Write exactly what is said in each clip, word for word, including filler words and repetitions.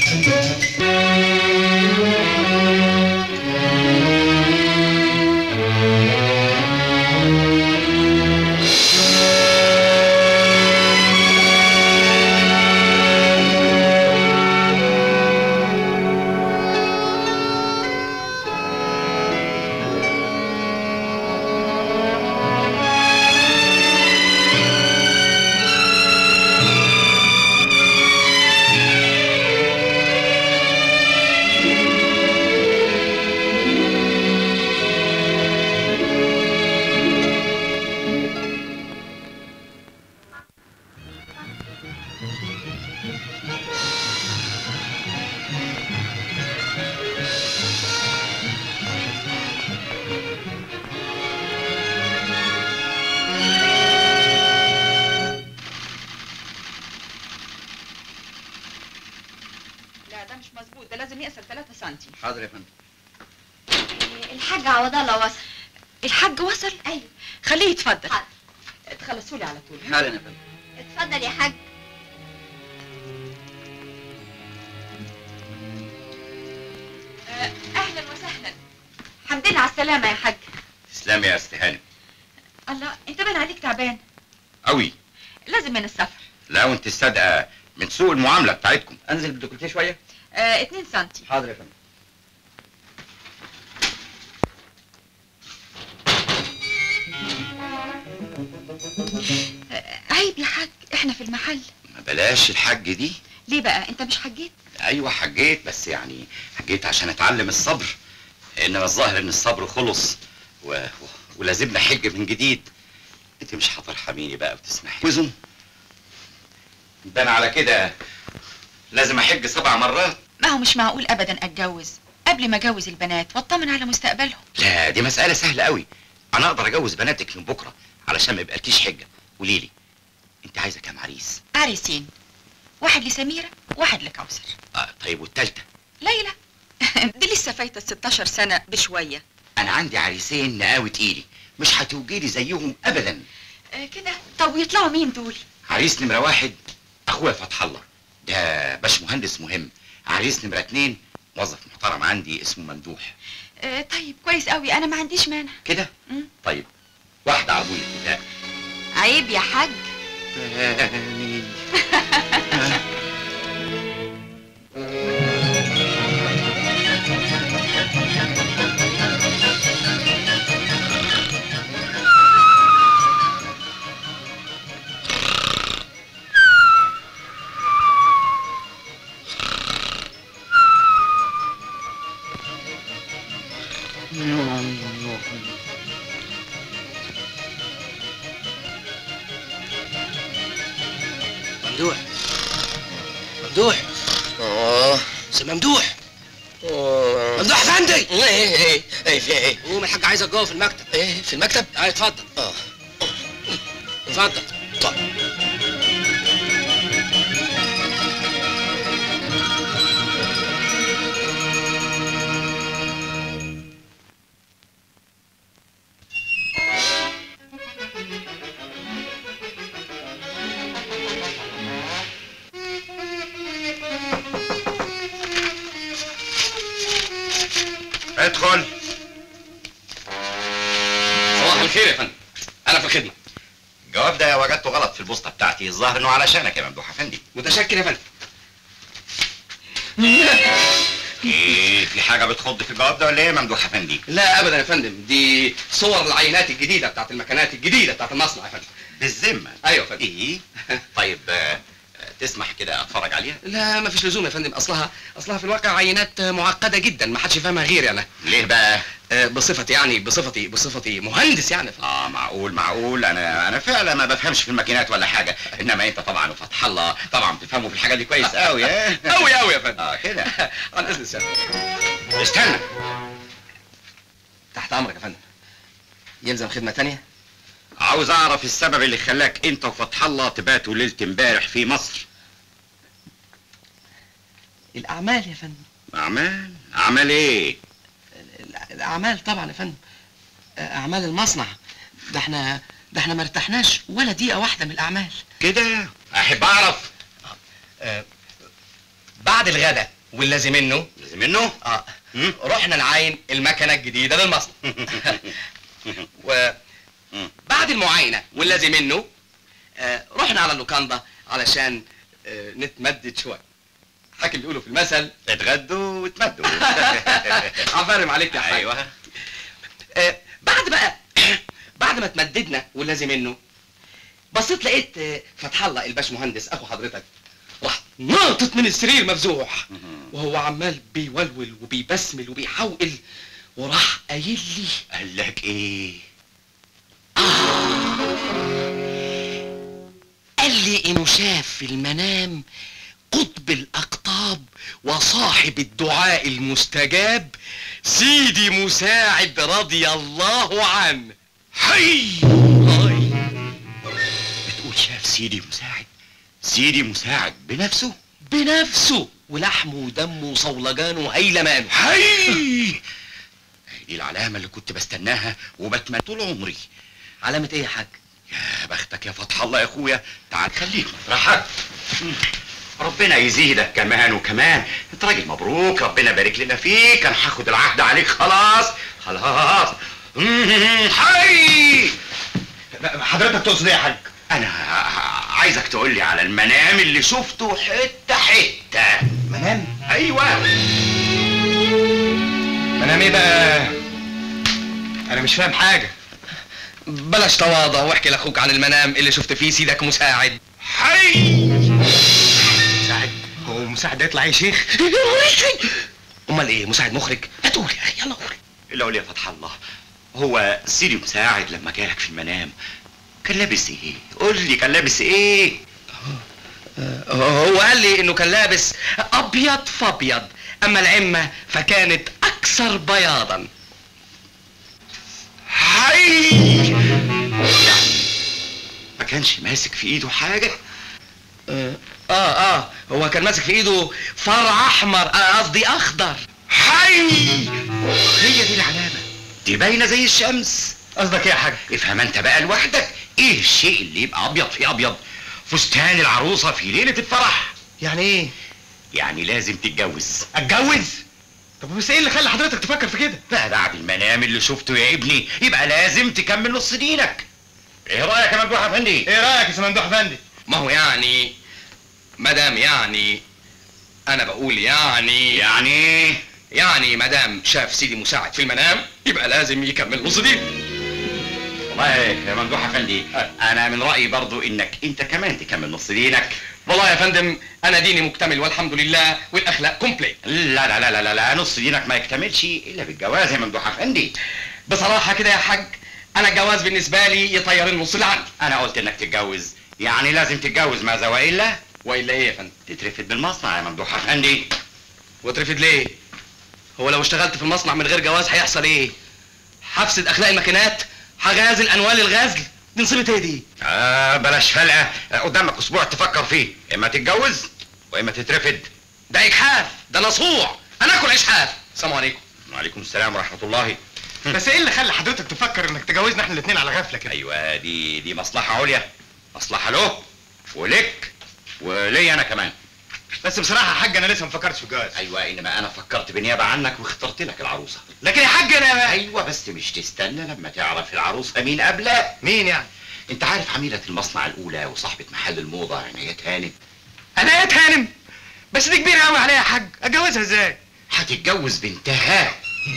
حاضر يا فندم. الحاج عوض الله وصل. الحاج وصل؟ ايوه. خليه يتفضل. حاضر. تخلصوا لي على طول. حالا يا فندم. اتفضل يا حاج. آه اهلا وسهلا. الحمد لله على السلامه يا حاج. تسلمي يا استاذ هانم. الله انت باين عليك تعبان قوي. لازم من السفر. لا وانت الصادقه من سوء المعامله بتاعتكم. انزل بالديكولتيه شويه. آه اتنين سنتي. حاضر يا فندم. عيب يا حاج، احنا في المحل. ما بلاش الحج دي. ليه بقى؟ انت مش حجيت؟ ايوه حجيت، بس يعني حجيت عشان اتعلم الصبر، انما الظاهر ان الصبر خلص و... و... ولازمنا حج من جديد. انت مش هترحميني بقى وتسمحي وزن ده؟ انا على كده لازم احج سبع مرات. ما هو مش معقول ابدا اتجوز قبل ما اجوز البنات واطمن على مستقبلهم. لا دي مسألة سهلة قوي. انا اقدر اجوز بناتك من بكرة علشان ما يبقالكيش حجة. قولي لي انت عايزة كام عريس؟ عريسين، واحد لسميرة واحد لكوثر. اه طيب والتالتة؟ ليلى. دي لسه فايتة ستاشر سنة بشوية. انا عندي عريسين نقاوة ايدي مش هتوجدي زيهم ابدا. آه كده. طب ويطلعوا مين دول؟ عريس نمرة واحد اخويا فتح الله، ده باش مهندس مهم. عريس نمرة اتنين موظف محترم عندي اسمه ممدوح. آه طيب كويس قوي، انا ما عنديش مانع. كده؟ طيب واحدة عبوية لا. عيب يا حاج. ممدوح ممدوح اه سي ممدوح ممدوح افندي. ايه ايه ايه في ايه؟ قوم الحاج عايزك جوه في المكتب. ايه في المكتب؟ اه اتفضل. اه اتفضل. طب ادخل. صباح الخير يا فندم، انا في الخدمه. الجواب ده وجدته غلط في البوسطه بتاعتي، الظاهر انه علشانك يا ممدوح افندي. متشكر يا فندم. ايه في حاجه بتخض في الجواب ده ولا ايه يا ممدوح افندي؟ لا ابدا يا فندم، دي صور العينات الجديده بتاعت المكانات الجديده بتاعت المصنع يا فندم. بالذمه؟ ايوه يا فندم. ايه طيب آه تسمح كده اتفرج عليها؟ لا مفيش لزوم يا فندم، اصلها اصلها في الواقع عينات معقده جدا ما حدش يفهمها غيري انا. ليه بقى؟ آه بصفتي يعني بصفتي بصفتي مهندس يعني. اه معقول معقول انا انا فعلا ما بفهمش في الماكينات ولا حاجه، انما انت طبعا وفتح الله طبعا بتفهموا في الحاجات دي كويس قوي. ها قوي قوي يا فندم. اه كده. على اذن السيادة. استنى. تحت امرك يا فندم. يلزم خدمه ثانيه؟ عاوز اعرف السبب اللي خلاك انت وفتح الله تباتوا ليله امبارح في مصر. الاعمال يا فندم. اعمال؟ اعمال ايه؟ الاعمال طبعا يا فندم، اعمال المصنع. ده احنا ده احنا ما ارتحناش ولا دقيقه واحده من الاعمال. كده احب اعرف. أه بعد الغداء واللازم منه لازم منه؟ اه مم. رحنا نعاين المكنه الجديده للمصنع. وبعد المعاينه واللازم منه آه رحنا على اللوكاندا علشان آه نتمدد شويه. حاكم بيقولوا في المثل اتغدوا واتمدوا. عفارم عليك يا حاج. ايوه. آه بعد بقى بعد ما اتمددنا واللازم منه بصيت لقيت آه فتح الله الباشمهندس اخو حضرتك راح ناطط من السرير مفزوح وهو عمال بيولول وبيبسمل وبيحوقل وراح قايل لي قال لك ايه؟ آه قال لي انه شاف في المنام قطب الاقطاب وصاحب الدعاء المستجاب سيدي مساعد رضي الله عنه. حي هاي بتقول شاف سيدي مساعد؟ سيدي مساعد بنفسه؟ بنفسه ولحمه ودمه وصولجانه وهيلمانه. حي دي العلامة اللي كنت بستناها وبتمنى طول عمري. علامة ايه يا حاج؟ يا بختك يا فتح الله يا اخويا، تعال خليك مفرحك. ربنا يزيدك كمان وكمان، انت راجل مبروك، ربنا يبارك لنا فيك. انا هاخد العهد عليك خلاص خلاص. حي حضرتك تقصد ايه يا حاج؟ انا عايزك تقول لي على المنام اللي شفته حته حته. منام؟ ايوه. منام ايه بقى؟ انا مش فاهم حاجه. بلاش تواضع واحكي لاخوك عن المنام اللي شفت فيه سيدك مساعد. حي مساعد؟ هو مساعد يطلع يا شيخ؟ امال ايه، مساعد مخرج؟ ما تقول يا اخي يلا قول. اللي اقول يا فتح الله، هو سيدي مساعد لما جالك في المنام كان لابس ايه؟ قول لي كان لابس ايه؟ هو قال لي انه كان لابس ابيض فابيض، اما العمه فكانت اكثر بياضا. حي يعني ما كانش ماسك في ايده حاجه؟ اه اه هو كان ماسك في ايده فرع احمر، قصدي آه اخضر. حي هي دي العلامه، دي باينه زي الشمس. قصدك ايه يا حاج؟ افهم انت بقى لوحدك، ايه الشيء اللي يبقى ابيض في ابيض؟ فستان العروسه في ليله الفرح. يعني ايه؟ يعني لازم تتجوز. اتجوز؟ طب بس ايه اللي خلى حضرتك تفكر في كده؟ بقى بعد المنام اللي شفته يا ابني يبقى لازم تكمل نص دينك. ايه رايك يا ممدوح افندي؟ ايه رايك يا ممدوح افندي؟ ما هو يعني مدام يعني انا بقول يعني يعني يعني مدام شاف سيدي مساعد في المنام يبقى لازم يكمل نص دين. والله يا ممدوح افندي انا من رايي برضو انك انت كمان تكمل نص دينك. والله يا فندم انا ديني مكتمل والحمد لله والاخلاق كومبليت. لا لا لا لا لا نص دينك ما يكتملش الا بالجواز يا ممدوح افندي. بصراحه كده يا حاج انا الجواز بالنسبه لي يطير النص اللي عندي. انا قلت انك تتجوز، يعني لازم تتجوز، ماذا والا؟ والا ايه يا فندم؟ تترفد بالمصنع يا ممدوح افندي. واترفد ليه؟ هو لو اشتغلت في المصنع من غير جواز هيحصل ايه؟ هفسد اخلاق الماكينات، هغازل انوال الغزل، دي نصيبة ايه دي؟ اه بلاش فلقه، قدامك اسبوع تفكر فيه، اما تتجوز واما تترفد. ده اجحاف، ده نصوع، انا اكل اشحاف. السلام عليكم. وعليكم السلام ورحمه الله. بس ايه اللي خلى حضرتك تفكر انك تجوزنا احنا الاثنين على غفله كده؟ ايوه دي دي مصلحه عليا، مصلحه له ولك وليا انا كمان. بس بصراحه يا حاج انا لسه ما فكرتش في الجواز. ايوه انما انا فكرت بالنيابه عنك واخترت لك العروسه. لكن يا حاج انا ايوه بس مش تستنى لما تعرف العروسه مين قبلها. مين يعني؟ انت عارف عميله المصنع الاولى وصاحبه محل الموضه عنايات هانم؟ عنايات هانم؟ بس دي كبيره قوي عليها يا حاج، اتجوزها ازاي؟ هتتجوز بنتها.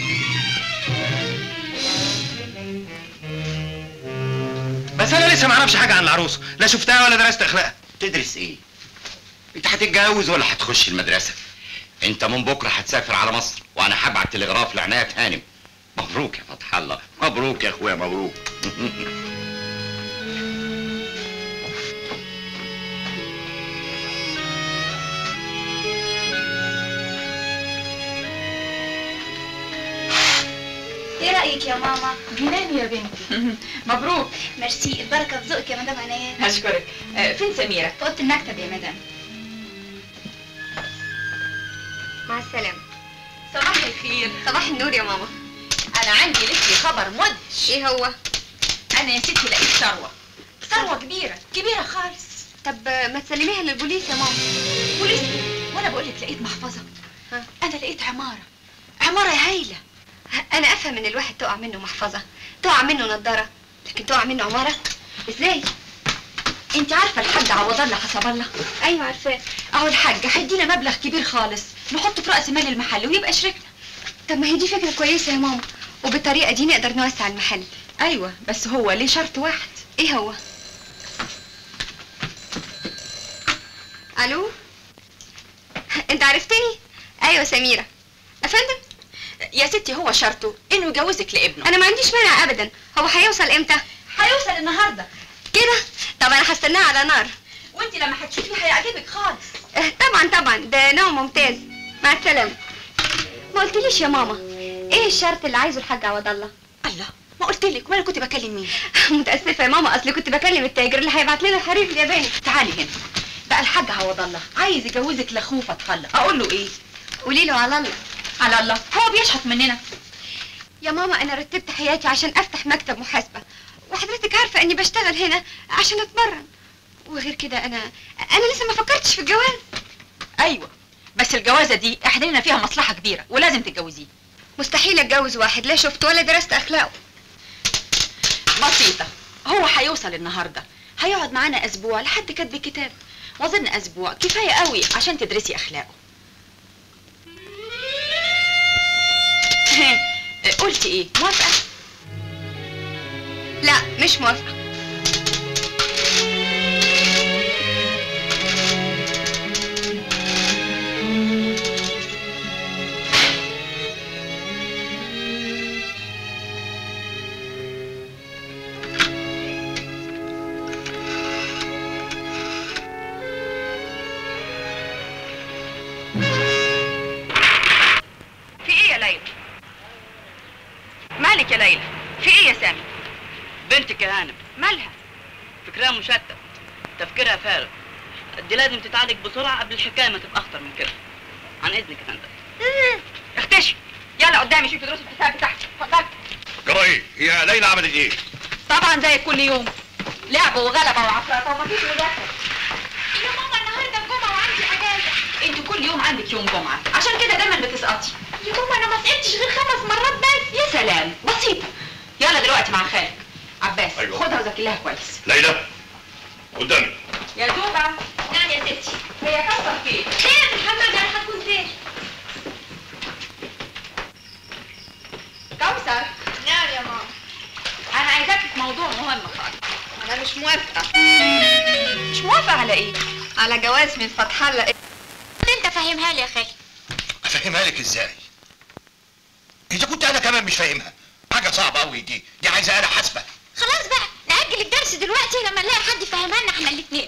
بس انا لسه ما اعرفش حاجه عن العروسه، لا شفتها ولا درست اخلاقها. تدرس ايه؟ انت هتتجوز ولا هتخش المدرسه؟ انت من بكره هتسافر على مصر وانا هبعت تلغراف لعنايات هانم. مبروك يا فتح الله، مبروك يا اخويا مبروك. ايه رأيك يا ماما؟ جنان يا بنتي. مبروك. ميرسي، البركة في ذوقك يا مدام عنايات. هشكرك. آه فين سميرة؟ في اوضة المكتب يا مدام. مع السلامة. صباح الخير. صباح النور يا ماما. أنا عندي لك خبر مدهش. ايه هو؟ أنا يا ستي لقيت ثروة. ثروة كبيرة، كبيرة خالص. طب ما تسلميها للبوليس يا ماما. بوليس؟ وأنا بقول لك لقيت محفظة. ها؟ انا لقيت عماره عماره هايله. انا افهم ان الواحد تقع منه محفظه، تقع منه نضاره، لكن تقع منه عماره ازاي؟ انت عارفه الحاج عوض الله حسب الله؟ ايوه عارفاه. اهو الحاج هيدينا مبلغ كبير خالص نحطه في راس مال المحل ويبقى شريكنا. طب ما هي دي فكره كويسه يا ماما، وبالطريقه دي نقدر نوسع المحل. ايوه بس هو ليه شرط واحد. ايه هو؟ الو، انت عرفتني؟ ايوه سميره. افندم؟ يا ستي هو شرطه انه يجوزك لابنه. انا ما عنديش مانع ابدا. هو هيوصل امتى؟ هيوصل النهارده كده؟ طب انا هستناه على نار. وانت لما هتشوفيه هيعجبك خالص. اه طبعا طبعا، ده نوع ممتاز. مع السلامه. ما قلتليش يا ماما ايه الشرط اللي عايزه الحاج عوض الله؟ الله، ما قلت لك وانا كنت بكلم مين؟ متاسفه يا ماما، اصلي كنت بكلم التاجر اللي هيبعت لنا الحرير الياباني. تعالي هنا بقى. الحاج عوض الله عايز يجوزك لاخوه فتح الله، اقول له ايه؟ قولي له على الله. على الله، هو بيشحت مننا. يا ماما انا رتبت حياتي عشان افتح مكتب محاسبه، وحضرتك عارفه اني بشتغل هنا عشان اتمرن، وغير كده انا انا لسه ما فكرتش في الجواز. ايوه بس الجوازه دي احنا لنا فيها مصلحه كبيره ولازم تتجوزيه. مستحيل اتجوز واحد لا شفت ولا درست اخلاقه. بسيطه، هو هيوصل النهارده، هيقعد معانا اسبوع لحد كتب الكتاب، واظن اسبوع كفايه قوي عشان تدرسي اخلاقه. قلتي ايه؟ موافقه؟ لا مش موافقه. مالك يا ليلى؟ في ايه يا سامي؟ بنتك يا هانم مالها؟ فكرها مشتت، تفكيرها فارغ. دي لازم تتعالج بسرعه قبل الحكايه ما تبقى اخطر من كده. عن اذنك يا فندم. اختشي يلا قدامي شوفي دروس الحساب بتاعتي. اتفضلي. جرى ايه؟ هي ليلى عملت ايه؟ طبعا زي كل يوم، لعب وغلبه وعفرطه ومفيش مذاكره. يا ماما النهارده الجمعه وعندي اجازه. انت كل يوم عندك يوم جمعه، عشان كده دايما بتسقطي. يا ماما انا ما سقطتش غير خمس مرات بس. يا سلام، بسيطه. يلا دلوقتي مع خالك عباس. أيوة. خدها وذاكر لها كويس. ليلى قدامي. يا زوبه. نعم يا ستي. هي كسر فين؟ خير في الحمام يعني هتكون خير. كوثر. نعم يا ماما. انا عايزاكي في موضوع مهم خالص. انا مش موافقه. مش موافقه على ايه؟ على جواز من فتح الله. انت فاهمها لي يا خالي. افهمها لك ازاي؟ اذا كنت انا كمان مش فاهمها، حاجه صعبه قوي دي، دي عايزه آلة حاسبه. خلاص بقى نأجل الدرس دلوقتي لما نلاقي حد يفهمها لنا احنا الاثنين.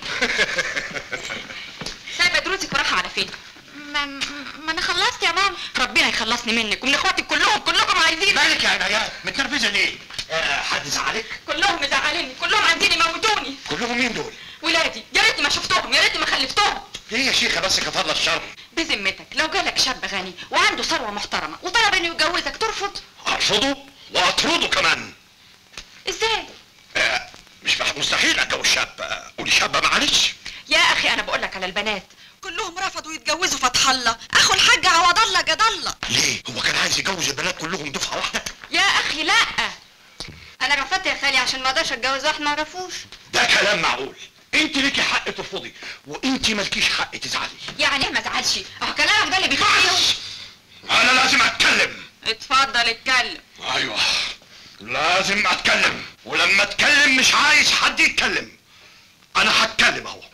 سايبه دروسك ورايحه على فين؟ ما ما انا خلصت يا ماما. ربنا يخلصني منك ومن اخواتك كلهم، كلكم عايزين. مالك يا عنايات؟ متنرفزه ليه؟ آه حد زعلك؟ كلهم مزعليني، كلهم عايزين يموتوني. كلهم مين دول؟ ولادي، يا ريتني ما شفتهم، يا ريتني ما خلفتهم. ليه يا شيخه بس كفر الشر؟ بذمتك لو جالك شاب غني وعنده ثروه محترمه وطلب انه يتجوزك ترفض؟ ارفضه واطرده كمان. ازاي؟ آه مش مستحيل اتجوز شاب. آه قولي شابه معلش. يا اخي انا بقول لك على البنات كلهم رفضوا يتجوزوا فتح الله، اخو الحاج عوض الله جد الله. ليه؟ هو كان عايز يجوز البنات كلهم دفعه واحده؟ يا اخي لا. انا رفضت يا خالي عشان ما اقدرش اتجوز واحد ما اعرفوش. ده كلام معقول. انت ليكي حق ترفضي وانت مالكيش حق تزعلي. يعني ما ازعلش، اهو كلامك ده اللي بيخليهم. انا لازم اتكلم. اتفضل اتكلم. ايوه لازم اتكلم، ولما اتكلم مش عايز حد يتكلم. انا هتكلم اهو.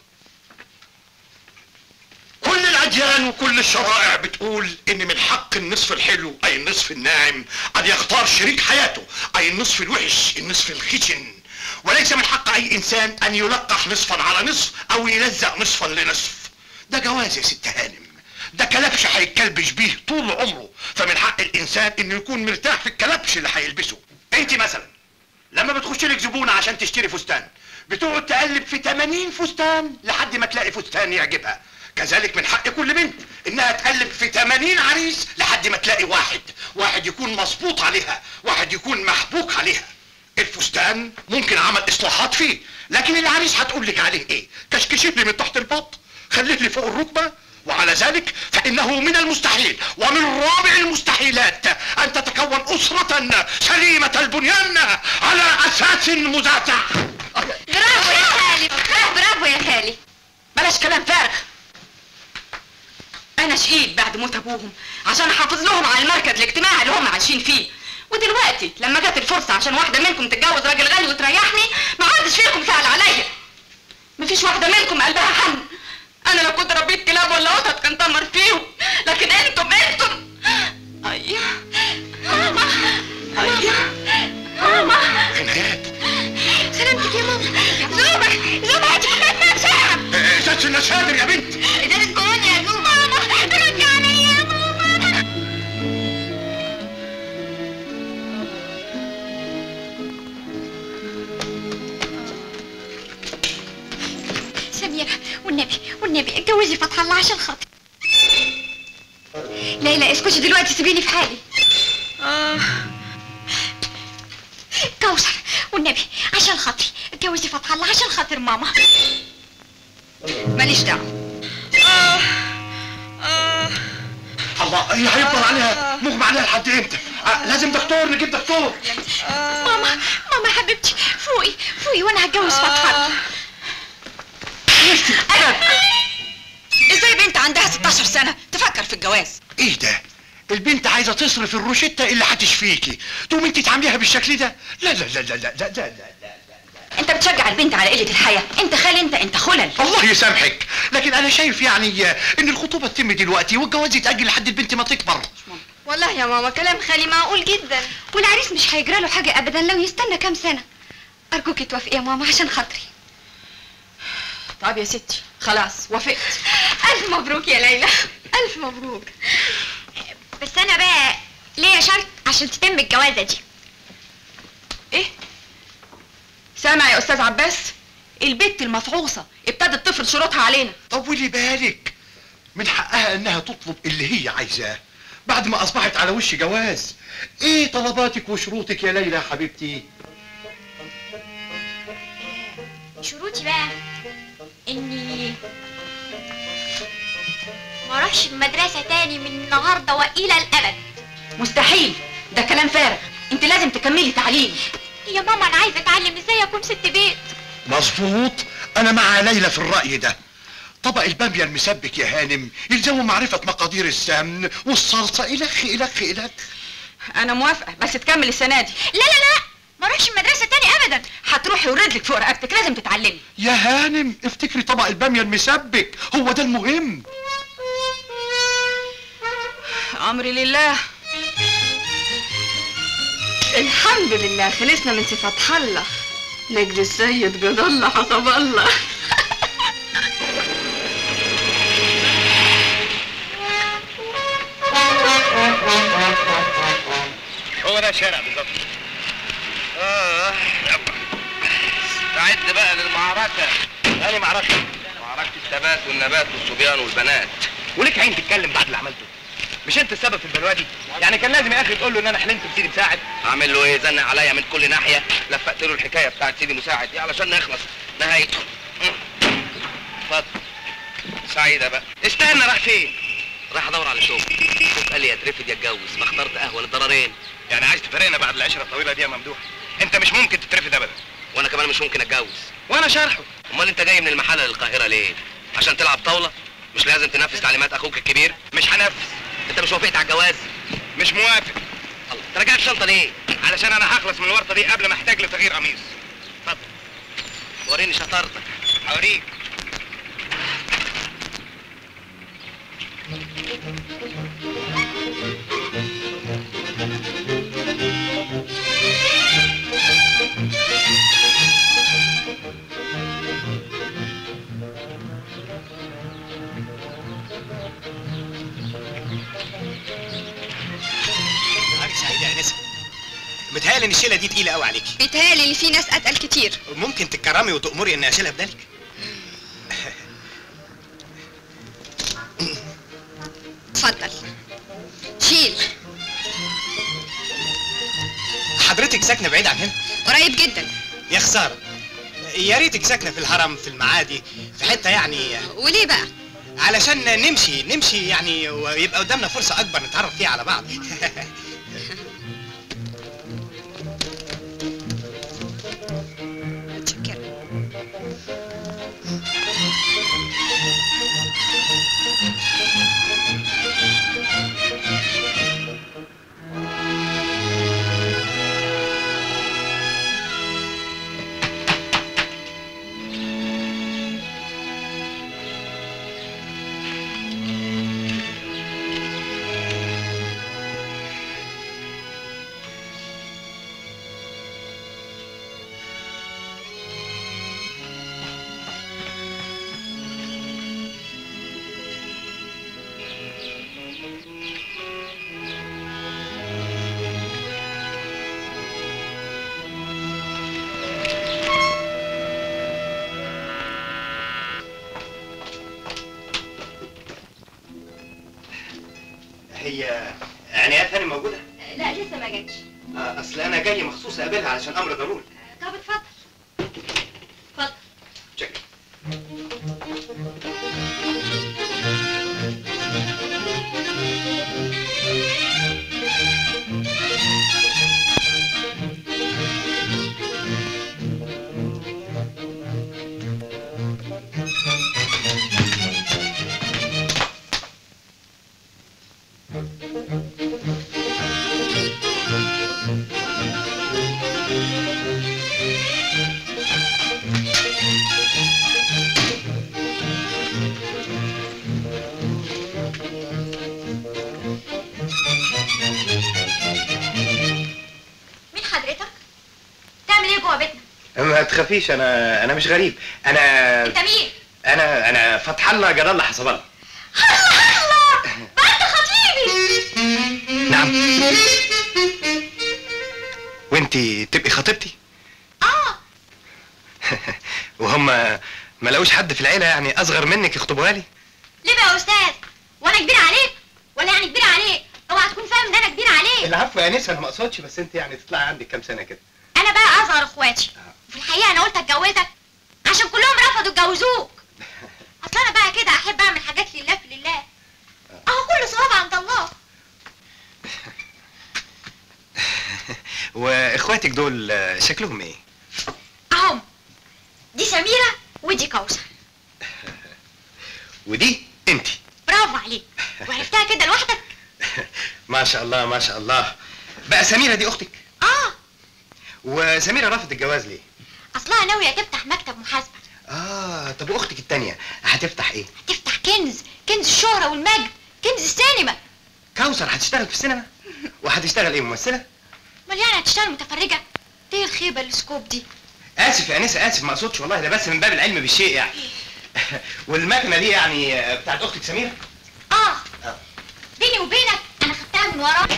كل الاديان وكل الشرائع بتقول ان من حق النصف الحلو اي النصف الناعم ان يختار شريك حياته، اي النصف الوحش النصف الخشن، وليس من حق اي انسان ان يلقح نصفا على نصف او يلزق نصفا لنصف. ده جواز يا ست هانم، ده كلبش هيتكلبش بيه طول عمره، فمن حق الانسان انه يكون مرتاح في الكلبش اللي هيلبسه. انت مثلا لما بتخش لك زبونه عشان تشتري فستان بتقعد تقلب في تمانين فستان لحد ما تلاقي فستان يعجبها. كذلك من حق كل بنت انها تقلب في تمانين عريس لحد ما تلاقي واحد واحد يكون مظبوط عليها، واحد يكون محبوك عليها. الفستان ممكن عمل اصلاحات فيه، لكن العريس هتقول لك عليه ايه؟ كشكشت لي من تحت البط، خليه لي فوق الركبه، وعلى ذلك فإنه من المستحيل ومن رابع المستحيلات أن تتكون أسرة سليمة البنيان على أساس مزعزع. برافو يا خالي، برافو يا خالي. بلاش كلام فارغ. انا شقيت بعد موت ابوهم عشان احافظ لهم على المركز الاجتماعي اللي هم عايشين فيه، ودلوقتي لما جت الفرصه عشان واحده منكم تتجوز راجل غني وتريحني ما حدش فيكم سأل عليا. مفيش واحده منكم قلبها حن. انا لو كنت ربيت كلاب ولا قطط كان طمر فيهم، لكن انتم انتم ايوه ماما ايوه ماما. عنايات سلامتك يا ماما. زوبة زوبة هتفكرنا بسرعة. ازازة النشادر يا بنت. ازازة كولونيا يا زوبة. ماما ردي عليا يا ماما. سميرة والنبي والنبي اتجوزي فتح الله عشان خاطري. ليلى اسكتي دلوقتي سيبيني في حالي. آه. كوثر والنبي عشان خاطري اتجوزي فتح الله عشان خاطر ماما. ماليش دعوه. آه. آه. الله هي هيفضل عليها مغمى عليها لحد امتى؟ آه لازم دكتور، نجيب دكتور. آه. ماما ماما حبيبتي فوقي فوقي وانا هتجوز فتح الله. ازاي بنت عندها ستاشر سنة تفكر في الجواز؟ ايه ده؟ البنت عايزه تصرف الروشته اللي هتشفيكي، تقوم انت تعمليها بالشكل ده؟ لا لا لا لا لا لا لا لا. انت بتشجع البنت على قلة الحياة، انت خال انت انت خلل. الله يسامحك، لكن انا شايف يعني ان الخطوبه تتم دلوقتي والجواز يتاجل لحد البنت ما تكبر. والله يا ماما كلام خالي معقول جدا، والعريس مش هيجرى له حاجه ابدا لو يستنى كام سنه. ارجوكي توافقي يا ماما عشان خاطري. طب يا ستي خلاص وافقت. الف مبروك يا ليلى، الف مبروك. بس انا بقى ليا شرط عشان تتم الجوازه دي. ايه؟ سامع يا استاذ عباس؟ البت المفعوصه ابتدت تفرض شروطها علينا. طولي بالك، من حقها انها تطلب اللي هي عايزاه بعد ما اصبحت على وش جواز. ايه طلباتك وشروطك يا ليلى حبيبتي؟ شروطي بقى اني ما اروحش المدرسه تاني من النهارده والى الابد. مستحيل، ده كلام فارغ، انت لازم تكملي تعليم. يا ماما انا عايزه اتعلم ازاي اكون ست بيت. مظبوط، انا مع ليلى في الرأي ده. طبق البامية المسبك يا هانم يلزمه معرفة مقادير السمن والصلصة الخ الخ الخ. انا موافقة بس تكمل السنة دي. لا لا لا ما اروحش المدرسة تاني ابدا. هتروحي ورجلك فوق رقبتك، لازم تتعلمي. يا هانم افتكري طبق البامية المسبك هو ده المهم. امري لله. الحمد لله خلصنا من فتح الله. نجد السيد جد الله حسب الله. هو ده شارع بالظبط. اه استعد بقى للمعركة. أنا معركة معركة الثبات والنبات والصبيان والبنات. وليك عين تتكلم بعد اللي عملته؟ مش انت السبب في البلوه دي؟ يعني كان لازم يا اخي تقول له ان انا حلمت بسيدي مساعد. اعمل له ايه؟ زنق عليا من كل ناحيه، لفقت له الحكايه بتاعت سيدي مساعد دي علشان نخلص نهايته. اتفضل. سعيده بقى. استنى، راح فين؟ راح ادور على شغل. شوف قال لي يا اترفد يا اتجوز، ما اخترت قهوه للضررين. يعني عايز تفارقنا بعد العشره الطويله دي يا ممدوح؟ انت مش ممكن تترفد ابدا. وانا كمان مش ممكن اتجوز. وانا شارحه. امال انت جاي من المحله للقاهره ليه؟ عشان تلعب طاوله؟ مش لازم تنفذ تعليمات اخوك الكبير؟ مش هنفذ. انت مش وافقت على الجواز؟ مش موافق. الله، انت رجعت الشنطه ليه؟ علشان انا هخلص من الورطه دي قبل ما احتاج لتغيير قميص. اتفضل. وريني شطارتك. هوريك. سعيدة يا نسمة، متهيألي ان الشيلة دي تقيلة قوي عليكي. بيتهيألي ان في ناس اتقل كتير. ممكن تتكرمي وتأمري اني اشيلها بدالك؟ اتفضل شيل. حضرتك ساكنة بعيد عن هنا؟ قريب جدا. يا خسارة، يا ريتك ساكنة في الهرم في المعادي، في حتة يعني. وليه بقى؟ علشان نمشي نمشي يعني ويبقى قدامنا فرصه اكبر نتعرف فيها على بعض. متشكرة. هي عنايات هاني موجوده؟ لا لسه ما جاتش. آه، اصل انا جاي مخصوص اقابلها علشان امر ضروري. طب اتفضل. اتفضل. شكرا. مين حضرتك؟ تعمل ايه جوه بيتنا؟ ما تخافيش، انا انا مش غريب. انا انت مين؟ انا انا فتح الله جلال الله حسب الله. الله الله! بقى خطيبي. نعم. وانتي تبقي خطيبتي؟ اه. وهم ما لقوش حد في العيله يعني اصغر منك يخطبوها لي؟ ليه بقى يا استاذ؟ وانا كبيره عليك؟ ولا يعني كبيره عليك؟ اوعى تكون فاهم ان انا كبيره عليك. العفو يا نسا، انا ما اقصدش، بس انت يعني تطلعي عندك كام سنه كده؟ انا بقى اصغر اخواتي. وفي الحقيقه انا قلت اتجوزك عشان كلهم رفضوا يتجوزوك. اصل انا بقى كده احب اعمل حاجات لله في لله. اهو كل صواب عند الله. واخواتك دول شكلهم ايه؟ اهم. دي سميره ودي كوثر. ودي انتي. برافو عليك. وعرفتها كده لوحدك؟ ما شاء الله ما شاء الله. بقى سميره دي اختك؟ اه. وسميره رفضت الجواز ليه؟ اصلها ناويه تفتح مكتب محاسبه. اه، طب واختك التانيه هتفتح ايه؟ تفتح كنز، كنز الشهره والمجد، كنز السينما. كوثر هتشتغل في السينما؟ وهتشتغل ايه، ممثله؟ امال يعني هتشتغل متفرجه؟ ايه الخيبه السكوب دي؟ اسف يا انسه، اسف، ما اقصدش والله، ده بس من باب العلم بالشيء يعني. والمكنه دي يعني بتاعت اختك سميره؟ اه. اه. بيني وبينك انا خدتها من وراك.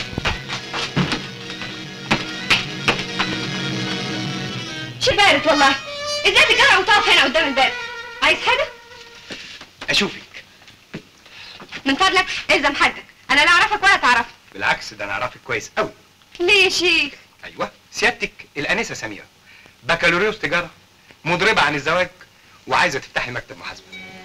شو بارد والله. ازاي تجرأ وتقف هنا قدام الباب؟ عايز حاجه؟ اشوفك. من فضلك الزم حدك، انا لا اعرفك ولا تعرفني. بالعكس، ده انا اعرفك كويس قوي. ليه يا شيخ؟ ايوه، سيادتك الانسه سميره، بكالوريوس تجاره، مضربه عن الزواج، وعايزه تفتحي مكتب محاسبه.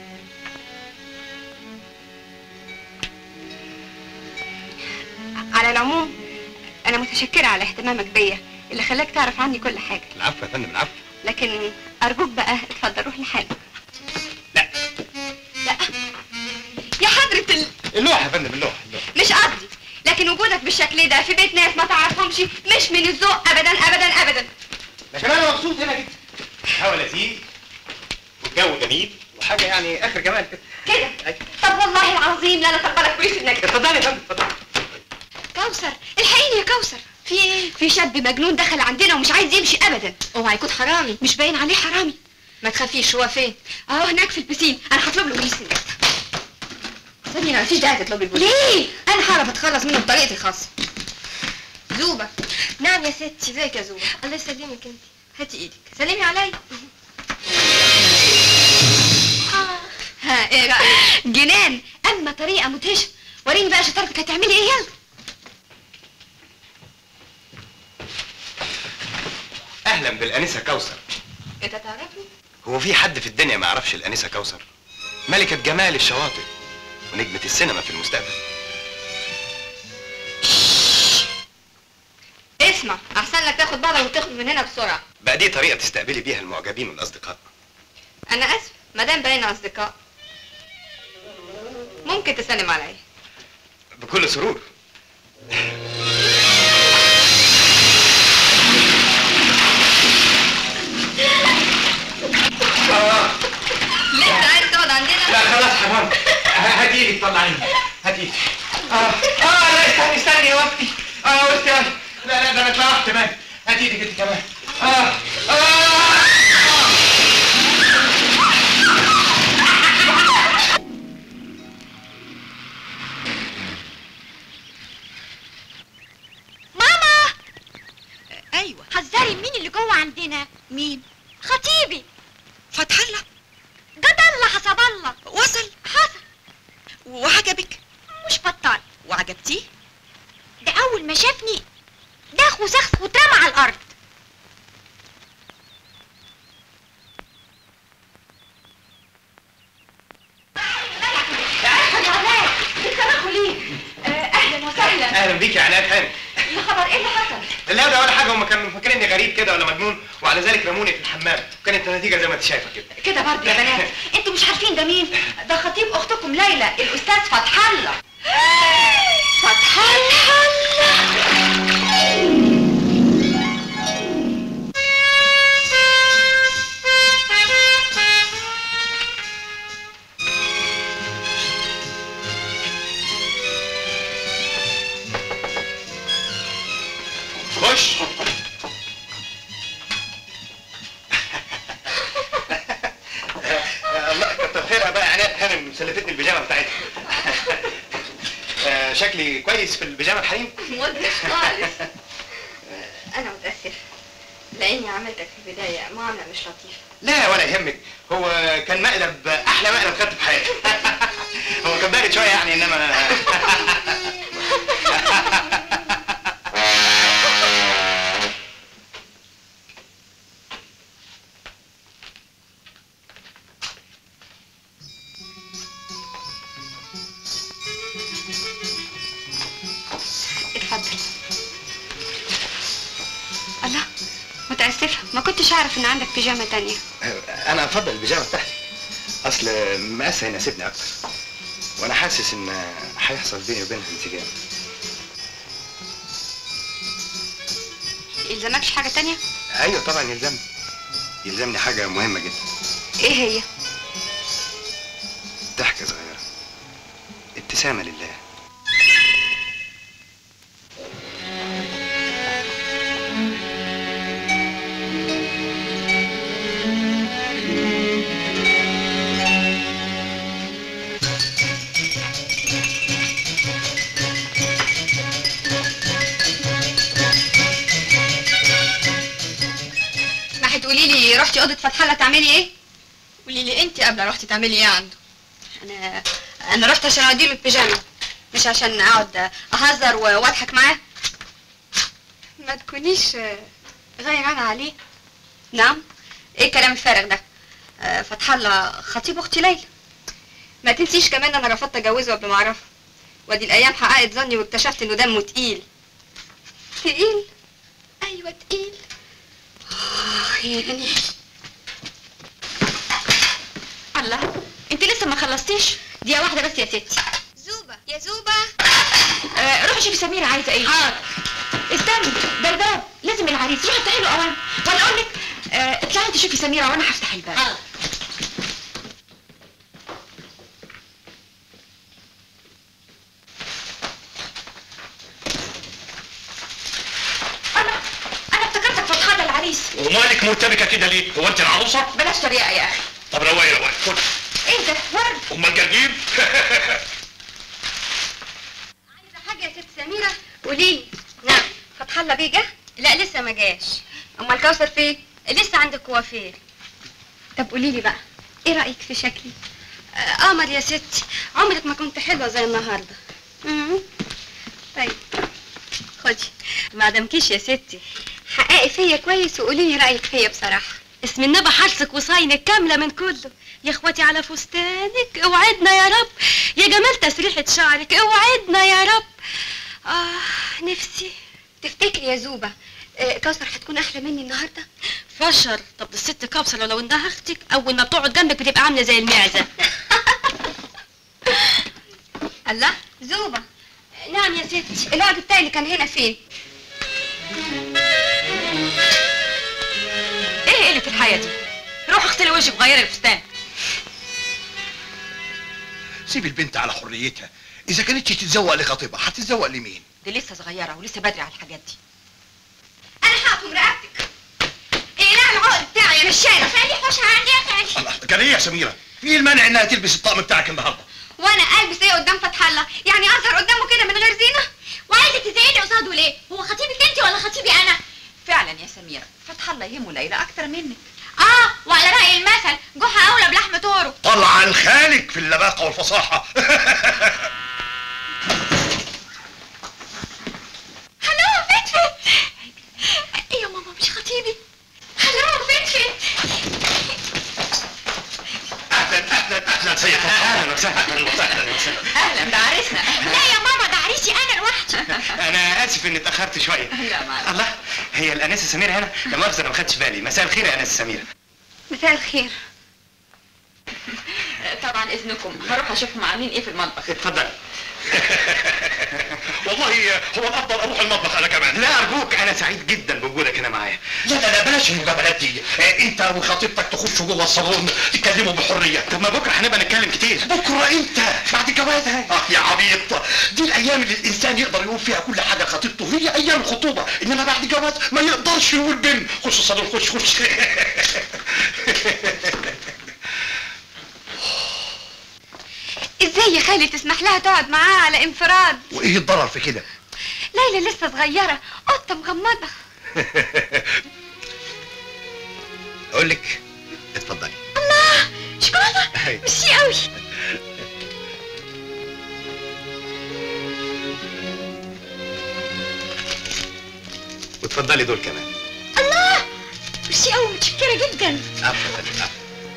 على العموم انا متشكره على اهتمامك بيا اللي خلاك تعرف عني كل حاجه. العفو يا فندم، العفو. لكن ارجوك بقى اتفضل روح لحالك. لا لا يا حضره ال... اللوحه يا فندم، اللوحه اللوحه. مش قصدي، لكن وجودك بالشكل ده في بيت ناس ما تعرفهمش مش من الذوق ابدا ابدا ابدا. لكن انا مبسوط هنا جدا. هوا لذيذ والجو جميل وحاجه يعني اخر جمال كده. كده؟ طب والله العظيم لا انا طبلك كويس انك اتفضلي يا فندم، اتفضلي. كوثر الحقيني يا كوثر. في ايه؟ في شاب مجنون دخل عندنا ومش عايز يمشي ابدا. اوعى يكون حرامي. مش باين عليه حرامي. ما تخافيش، هو فين؟ اهو هناك في البسين. انا هطلب له بوليس هناك. سميرة مفيش داعي تطلبي البوليس. ليه؟ انا هعرف اتخلص منه بطريقتي الخاصه. زوبة. نعم يا ستي. ازيك يا زوبة؟ الله يسلمك انت. هاتي ايدك سلمي عليا. ها ايه رايك؟ جنان. اما طريقه مدهشه. وريني بقى شطارتك هتعملي ايه. يلا. اهلا بالانسه كوثر. انت تعرفني؟ هو في حد في الدنيا ما يعرفش الانسه كوثر؟ ملكة جمال الشواطئ ونجمة السينما في المستقبل. اسمع، احسن لك تاخد بعضك وتخرج من هنا بسرعه. بقى دي طريقة تستقبلي بيها المعجبين والاصدقاء؟ انا اسف، مادام بقينا اصدقاء ممكن تسلم عليا. بكل سرور. لسه عايز تقعد عندنا؟ لا خلاص حرام. هاتيلي تطلعيني، هاتيلي. اه اه لا استني استني يا وقتي. اه قلت لا لا ده انا اتلوحت كمان. هاتيلي كده كمان. اه اه ماما. ايوه. حذري، مين اللي جوه عندنا؟ مين؟ خطيبي فتح الله. جد الله حسب الله. وصل. حصل. وعجبك؟ مش بطال. وعجبتيه؟ ده اول ما شافني داخ وسخ واترمى على الارض. اهلا وسهلا. اهلا بيك يا عناد هانم. يا خبر، ايه اللي حصل؟ لا ده ولا حاجة، هم كانوا فاكريني غريب كده ولا مجنون، وعلى ذلك رموني في الحمام، كانت النتيجة زي ما انت شايفة كده. كده برضه يا بنات، انتوا مش عارفين ده مين؟ ده خطيب اختكم ليلى، الاستاذ فتح الله. فتح الله. خش. الله كتر خيرها بقى عناد هانم، سلفتني البيجامه بتاعتها. شكلي كويس في البيجامه الحريم؟ مدهش خالص. انا متاسف لاني عملتك في البدايه معامله مش لطيفه. لا ولا يهمك، هو كان مقلب احلى مقلب خدته في حياتي. هو كان بارد شويه يعني انما اتفضل. الله، متاسفه، ما كنتش اعرف ان عندك بيجامه تانية. انا افضل البيجامه بتاعتي، اصل مقاسها يناسبني اكتر، وانا حاسس ان هيحصل بيني وبينها انسجام. يلزمكش حاجه تانية؟ ايوه طبعا يلزمني، يلزمني حاجه مهمه جدا. ايه هي؟ ضحكه صغيره، ابتسامه لله. تقولي لي رحتي اوضه فتح الله تعملي ايه؟ قولي لي انت قبل رحتي تعملي ايه عنده؟ انا انا رحت عشان اوديله البيجامه، مش عشان اقعد اهزر واضحك معاه. ما تكونيش غيرانه عليه. نعم؟ ايه الكلام الفارغ ده؟ أه فتح الله خطيب اختي ليلى. ما تنسيش كمان انا رفضت اجوزه قبل ما اعرفه، وادي الايام حققت ظني واكتشفت انه دمه تقيل. تقيل؟ ايوه تقيل. اه يعني الله، انت لسه ما خلصتيش؟ دقيقة واحدة بس يا ستي. زوبة يا زوبة. آه روحي شوفي سميرة عايزة ايه. حاضر. استني، ده الباب، لازم العريس، روحي افتحي له اوان، وانا اقول لك آه اطلعي انت شوفي سميرة وانا هفتح الباب. حاضر. انا انا افتكرتك فتح الله العريس. ومالك مرتبكة كده ليه؟ هو انت العروسة؟ بلاش طريقة يا اخي. طب رواقي رواقي خد. ايه ده؟ ورد. امال جرجير؟ عايزة حاجة يا ست سميرة؟ قوليلي. نعم. فتح الله بيه جه؟ لا لسه ما جاش. امال كوثر فين؟ لسه عند الكوافير. طب قوليلي بقى، ايه رأيك في شكلي؟ آه قمر يا ستي، عمرك ما كنت حلوة زي النهارده. امم طيب خدي، ما عدمكيش يا ستي، حققي فيا كويس وقوليلي رأيك فيا بصراحة. اسم النبي حرصك وصاينك كاملة من كله. يا اخواتي على فستانك اوعدنا يا رب، يا جمال تسريحة شعرك اوعدنا يا رب. اه نفسي. تفتكري يا زوبة آه كوثر هتكون احلى مني النهارده؟ فشر. طب دي الست كوثر لو انها اختك اول ما بتقعد جنبك بتبقى عامله زي المعزه. الله زوبة. نعم يا ستي. الوعد بتاعي اللي كان هنا فين؟ ايه قلة الحياة دي؟ روح اغسلي وشك وغيري الفستان. سيب البنت على حريتها، اذا كانتش تتزوق لخطيبها هتتزوق لمين؟ دي لسه صغيرة ولسه بدري على الحاجات دي. انا هقطم رقبتك. اقلع العقد بتاعي يا نشانة. خلي حوش عندي يا خالي. الله، كان ايه يا سميرة؟ ايه المانع انها تلبس الطقم بتاعك النهارده؟ وانا البس ايه قدام فتح الله؟ يعني اظهر قدامه كده من غير زينه؟ وعايزه تزيني قصاده ليه؟ هو خطيبك انت ولا خطيبي انا؟ فعلا يا سميرة، فتح الله يهمه ليلى اكتر منك. اه وعلى راي المثل جحا اولى بلحم طوره. طلعا خالك في اللباقه والفصاحه. هلو فتفت. ايه يا ماما مش خطيبي؟ هلو فتفت. اهلا اهلا اهلا سيد اهلا وسهلا اهلا وسهلا. اهلا ده عريسنا. لا يا ماما ده عريسي انا لوحدي. انا اسف اني اتاخرت شويه. لا معلش. الله، هي الانسه سميره هنا؟ لا مؤاخذه انا ما خدتش بالي. مساء الخير يا انسه سميره. مساء الخير. طبعا اذنكم هروح اشوفهم عاملين ايه في المطبخ. اتفضل. والله هو الافضل اروح المطبخ انا كمان. لا ارجوك، انا سعيد جدا بوجودك هنا معايا. لا لا لا بلاش المجاملات دي، انت وخطيبتك تخشوا جوه الصالون تتكلموا بحريه. طب ما بكره هنبقى نتكلم كتير. بكره امتى؟ بعد الجواز. اه يا عبيط، دي الايام اللي الانسان يقدر يقول فيها كل حاجه لخطيبته هي ايام الخطوبه، انما بعد الجواز ما يقدرش يقول بن. خش الصالون خش خش. ازاي يا خالي تسمح لها تقعد معاه على انفراد؟ وايه الضرر في كده؟ ليلى لسه صغيره، قطه مغمضه. اقول لك اتفضلي. الله شوكولاته. ميرسي قوي. واتفضلي دول كمان. الله ميرسي قوي، متشكره جدا. عفوا عفوا.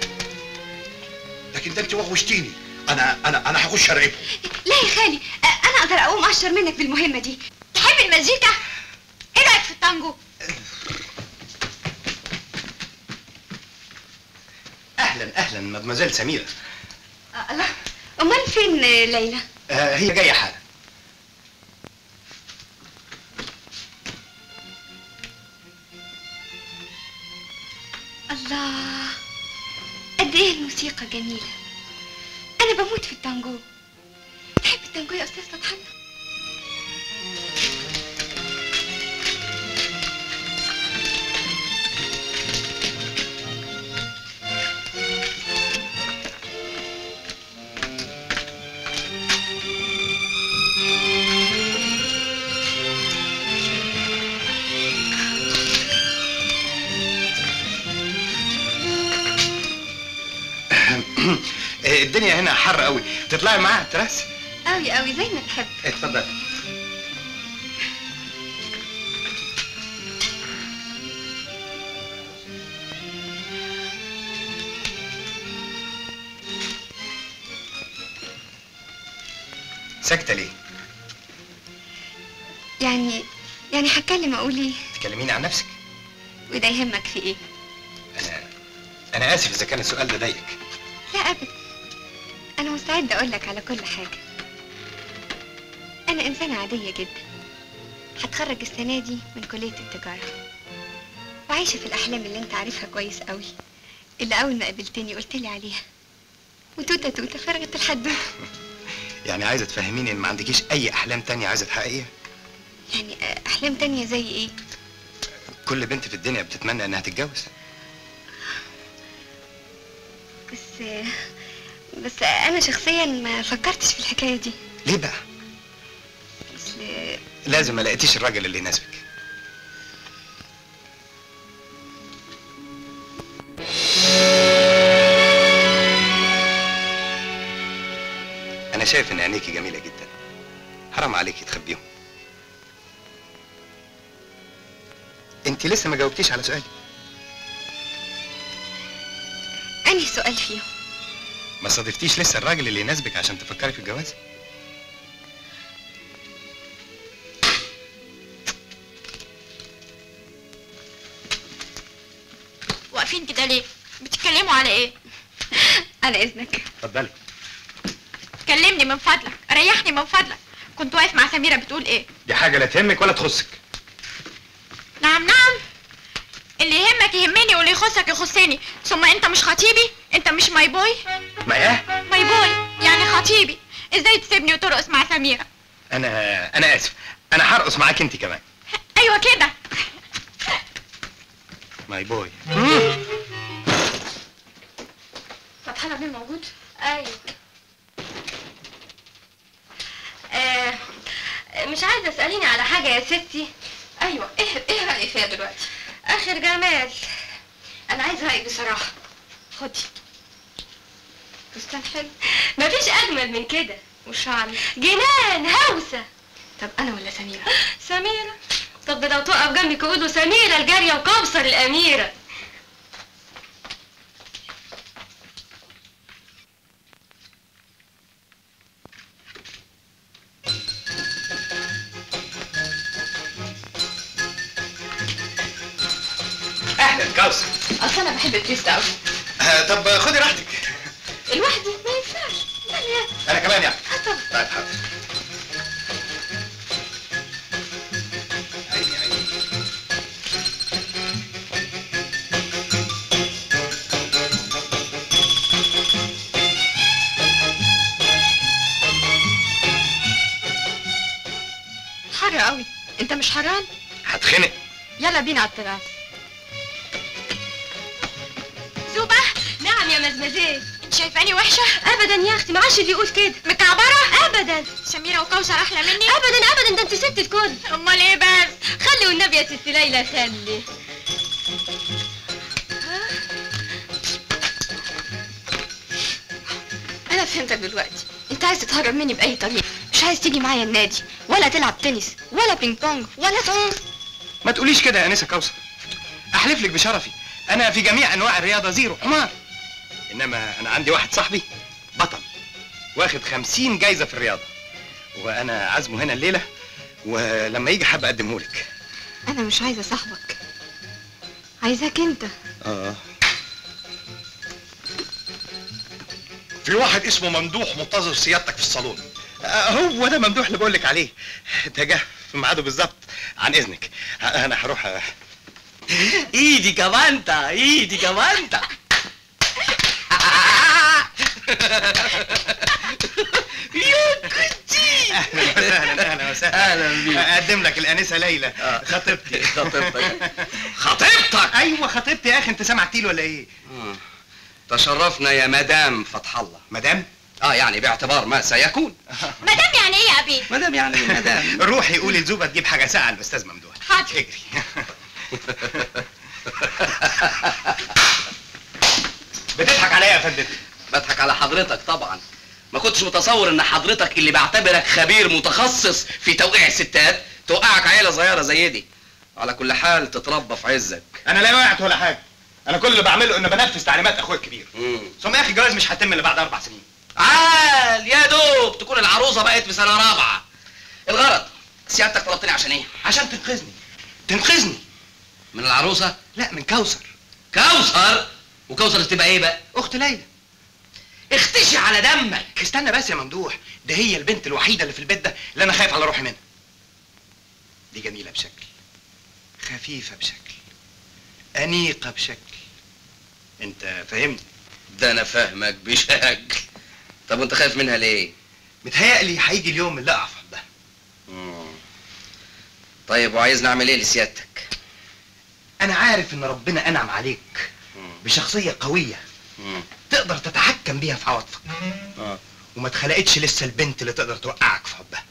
لكن ده انت وحشتيني. انا انا انا هخش اراقبهم. لا يا خالي انا اقدر اقوم اشطر منك بالمهمه دي. تحب المزيكا؟ ايه رايك في التانجو؟ اهلا اهلا مدمزيل سميره. آه الله، امال فين ليلى؟ آه هي جايه حالا. الله قد ايه الموسيقى جميله. انا بموت في التانجو. تحب التانجو يا استاذ فتح الله؟ الدنيا هنا حر قوي، تطلعي معاها التراس؟ قوي قوي زي ما تحب. اتفضل. ساكته ليه؟ يعني يعني هتكلم اقول ايه؟ تكلميني عن نفسك. وده يهمك في ايه؟ انا انا اسف اذا كان السؤال ده ضايقك. لا ابدا، انا مستعده اقول لك على كل حاجه. انا انسانه عاديه جدا، هتخرج السنه دي من كليه التجاره، وعايشه في الاحلام اللي انت عارفها كويس قوي، اللي اول ما قابلتني قلت لي عليها، وتوته توته فرغت الحدوته. يعني عايزه تفهميني ان ما عندكيش اي احلام تانية عايزه تحققيها؟ يعني احلام تانية زي ايه؟ كل بنت في الدنيا بتتمنى انها تتجوز. بس بس انا شخصيا ما فكرتش في الحكايه دي. ليه بقى؟ اصل لازم ما لقيتيش الراجل اللي يناسبك. انا شايف ان عينيكي جميله جدا، حرام عليكي تخبيهم. انت لسه ما جاوبتيش على سؤالي. انهي سؤال فيهم؟ ما صادفتيش لسه الراجل اللي يناسبك عشان تفكري في الجواز؟ واقفين كده ليه؟ بتتكلموا على ايه؟ على اذنك. اتفضلي. كلمني من فضلك، ريحني من فضلك. كنت واقف مع سميرة بتقول ايه؟ دي حاجة لا تهمك ولا تخصك. نعم نعم، اللي يهمك يهمني واللي يخصك يخصني. ثم انت مش خطيبي؟ انت مش ماي بوي؟ ما ايه؟ ماي بوي يعني خطيبي. ازاي تسيبني وترقص مع سميرة؟ انا انا اسف، انا هرقص معاك انت كمان. ايوه كده. ماي بوي. فتح الله بيه موجود؟ ايوه. آه مش عايزه تساليني على حاجه يا ستي؟ ايوه، ايه ايه رايك فيها دلوقتي؟ اخر جمال. انا عايزه رايك بصراحه. خدي فستان حلو. مفيش اجمل من كده. وشعر جنان هوسه. طب انا ولا سميره؟ سميره. طب لو تقف جنبك يقولوا سميره الجاريه وكوثر الاميره. اهلا كوثر. اصل انا بحب التيست قوي. آه طب خدي راحتك. لوحدي ما ينفعش. انا كمان يعني. طب طيب حاضر. عيني عيني. حر قوي. انت مش حران؟ هتخنق. يلا بينا على التراس. زوبة، نعم يا مزمزيه. انت شايفاني وحشه؟ ابدا يا اختي، ما عادش اللي يقول كده. مكعبره؟ ابدا. سميرة وكوثر احلى مني؟ ابدا ابدا، ده انت ست الكل. امال ايه بس؟ خلي والنبي يا ست ليلى خلي. انا فهمتك دلوقتي. انت عايز تتهرب مني باي طريقه. مش عايز تيجي معايا النادي ولا تلعب تنس ولا بينج بونج ولا تعوم. ما تقوليش كده يا انسه كوثر. احلف لك بشرفي انا في جميع انواع الرياضه زيرو حمار. انما انا عندي واحد صاحبي بطل واخد خمسين جايزه في الرياضه، وانا عازمه هنا الليله، ولما يجي حابب اقدمه لك. انا مش عايزه صاحبك، عايزاك انت. اه في واحد اسمه ممدوح منتظر سيادتك في الصالون. آه، هو ده ممدوح اللي بقول لك عليه. ده جه في ميعاده بالظبط. عن اذنك انا هروح أ... ايدي كمانتا، ايدي كمانتا. يا كنتي. اهلا اهلا وسهلا. اهلا بيك. اقدم لك الانسه ليلى خطيبتي. خطيبتك خطيبتك ايوه خطيبتي يا اخي، انت سامع تيل ولا ايه؟ تشرفنا يا مدام فتح الله. مدام؟ اه يعني باعتبار ما سيكون. مدام يعني ايه يا ابي؟ مدام يعني مدام. روحي قولي لزوبه تجيب حاجه ساقعه الاستاذ ممدوح. حاضر. اجري. بتضحك عليا يا فندم؟ بضحك على حضرتك طبعا. ما كنتش متصور ان حضرتك اللي بعتبرك خبير متخصص في توقيع الستات توقعك عيله صغيره زي دي. على كل حال تتربى في عزك. انا لا وقعت ولا حاجه، انا كل اللي بعمله ان بنفذ تعليمات اخويا الكبير. مم. ثم يا اخي الجواز مش هيتم الا بعد اربع سنين. عال يا دوب تكون العروسه بقت في سنه رابعه. الغرض سيادتك طلبتني عشان ايه؟ عشان تنقذني. تنقذني من العروسه؟ لا، من كوثر. كوثر؟ وكوثر تبقى ايه بقى؟ اخت ليلى. اختشي على دمك. استنى بس يا ممدوح، ده هي البنت الوحيده اللي في البيت ده اللي انا خايف على روحي منها. دي جميله بشكل، خفيفه بشكل، انيقه بشكل. انت فاهمني؟ ده انا فاهمك بشكل. طب وانت خايف منها ليه؟ متهيألي هيجي اليوم اللي اقع في حبها. طيب وعايز نعمل ايه لسيادتك؟ انا عارف ان ربنا انعم عليك بشخصيه قويه مم. تقدر تتحكم بيها في عواطفك. اه وما اتخلقتش لسه البنت اللي تقدر توقعك في حبها.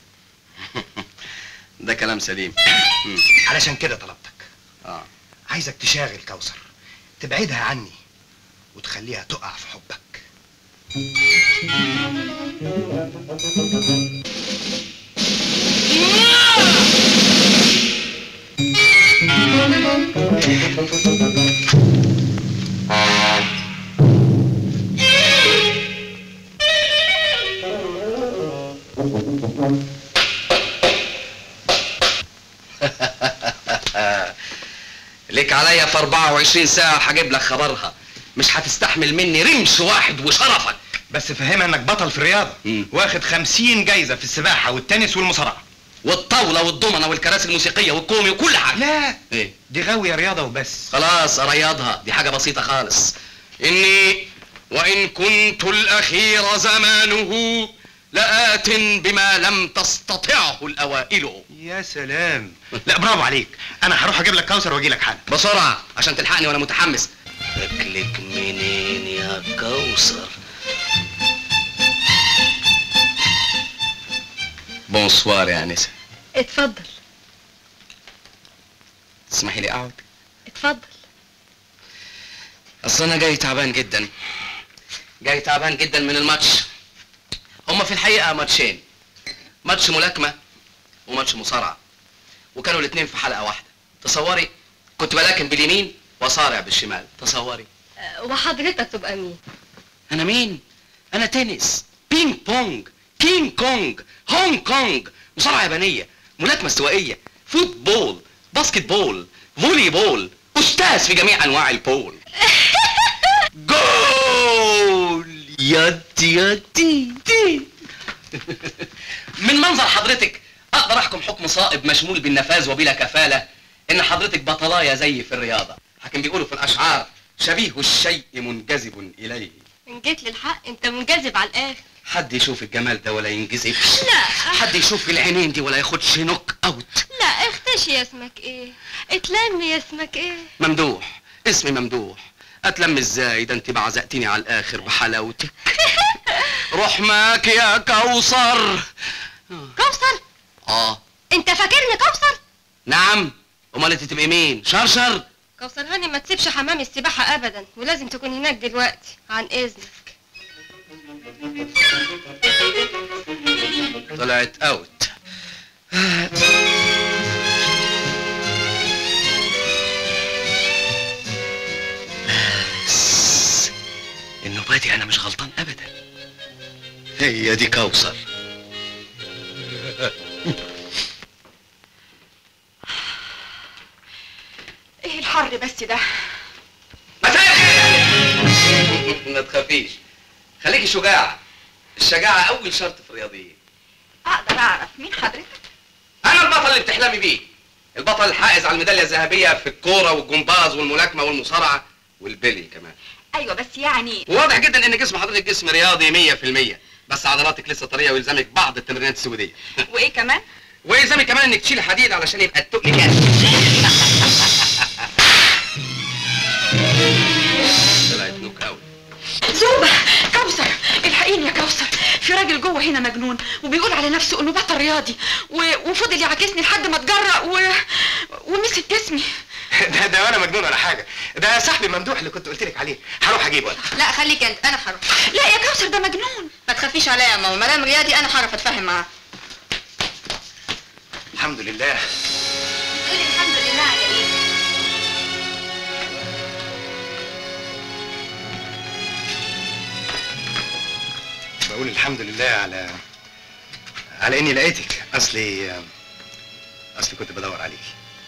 ده كلام سليم. علشان كده طلبتك. اه عايزك تشاغل كوثر، تبعدها عني وتخليها تقع في حبك. لك عليا في أربعة وعشرين ساعة هجيب لك خبرها. مش هتستحمل مني رمش واحد وشرفك. بس فهمها انك بطل في الرياضه، مم. واخد خمسين جايزه في السباحه والتنس والمصارعه والطاوله والضمنه والكراسي الموسيقيه والكومي وكل حاجه. لا ايه دي غاويه رياضه وبس. خلاص اريضها، دي حاجه بسيطه خالص. اني وان كنت الاخير زمانه لآت بما لم تستطعه الاوائل. يا سلام، لا برافو عليك. انا هروح اجيب لك كوثر واجي لك حالا بسرعه عشان تلحقني وانا متحمس. اكلك منين يا كوثر؟ بونسوار يا انسه. اتفضل. تسمحي لي اقعد؟ اتفضل. اصل انا جاي تعبان جدا، جاي تعبان جدا من الماتش. هما في الحقيقه ماتشين، ماتش ملاكمه وماتش مصارعه، وكانوا الاثنين في حلقه واحده. تصوري كنت بلاكم باليمين وصارع بالشمال. تصوري. أه وحضرتك تبقى مين؟ انا مين؟ انا تنس، بينج بونج، كينج كونج، هونج كونج، مصارعه يابانيه، ملاكمه استوائيه، فوتبول، باسكت بول، فولي بول، استاذ في جميع انواع البول. جول يدي يدي دي. من منظر حضرتك اقدر احكم حكم صائب مشمول بالنفاذ وبلا كفاله ان حضرتك بطلايه زي في الرياضه. لكن بيقولوا في الاشعار شبيه الشيء منجذب اليه. ان جيت للحق انت منجذب على الاخر. حد يشوف الجمال ده ولا ينجذب؟ لا. حد يشوف العينين دي ولا ياخدش نوك اوت؟ لا اختشي يا اسمك ايه؟ اتلم يا اسمك ايه؟ ممدوح، اسمي ممدوح. اتلم ازاي؟ ده انت بعزقتني على الاخر بحلاوتك. روح ماك يا كوثر. كوثر؟ اه. انت فاكرني كوثر؟ نعم، امال انت تبقي مين؟ شرشر؟ كوثر هاني ما تسيبش حمام السباحة ابدا، ولازم تكون هناك دلوقتي عن اذنك. طلعت اوت. بس النوبة دي انا مش غلطان ابدا. هي دي كوثر. ايه الحر بس ده؟ ما تخافيش، خليكي شجاعة. الشجاعة أول شرط في الرياضيين. اقدر اعرف مين حضرتك؟ أنا البطل اللي بتحلمي بيه، البطل الحائز على الميدالية الذهبية في الكورة والجمباز والملاكمة والمصارعة والبلي كمان. ايوه بس يعني واضح جدا إن جسم حضرتك جسم رياضي مية في المية، بس عضلاتك لسه طرية ويلزمك بعض التمرينات السودية. وايه كمان؟ ويلزمك كمان إنك تشيل حديد علشان يبقى التقل جاهز. طلعت نوك أوت. زوبة، كوثر، الحقيني يا كوثر، في راجل جوه هنا مجنون وبيقول على نفسه انه بطل رياضي و... وفضل يعاكسني لحد ما اتجرأ و... ومسك جسمي. ده ده وانا مجنون ولا حاجه، ده صاحبي ممدوح اللي كنت قلت لك عليه. هروح اجيبه انا. لا خليك انت، انا هروح. لا يا كوثر ده مجنون. ما تخافيش عليا يا ماما، ما دام رياضي انا هعرف اتفاهم معاه. الحمد لله. قولي الحمد لله على ايه؟ بقول الحمد لله على على اني لقيتك. اصلي اصلي كنت بدور عليك.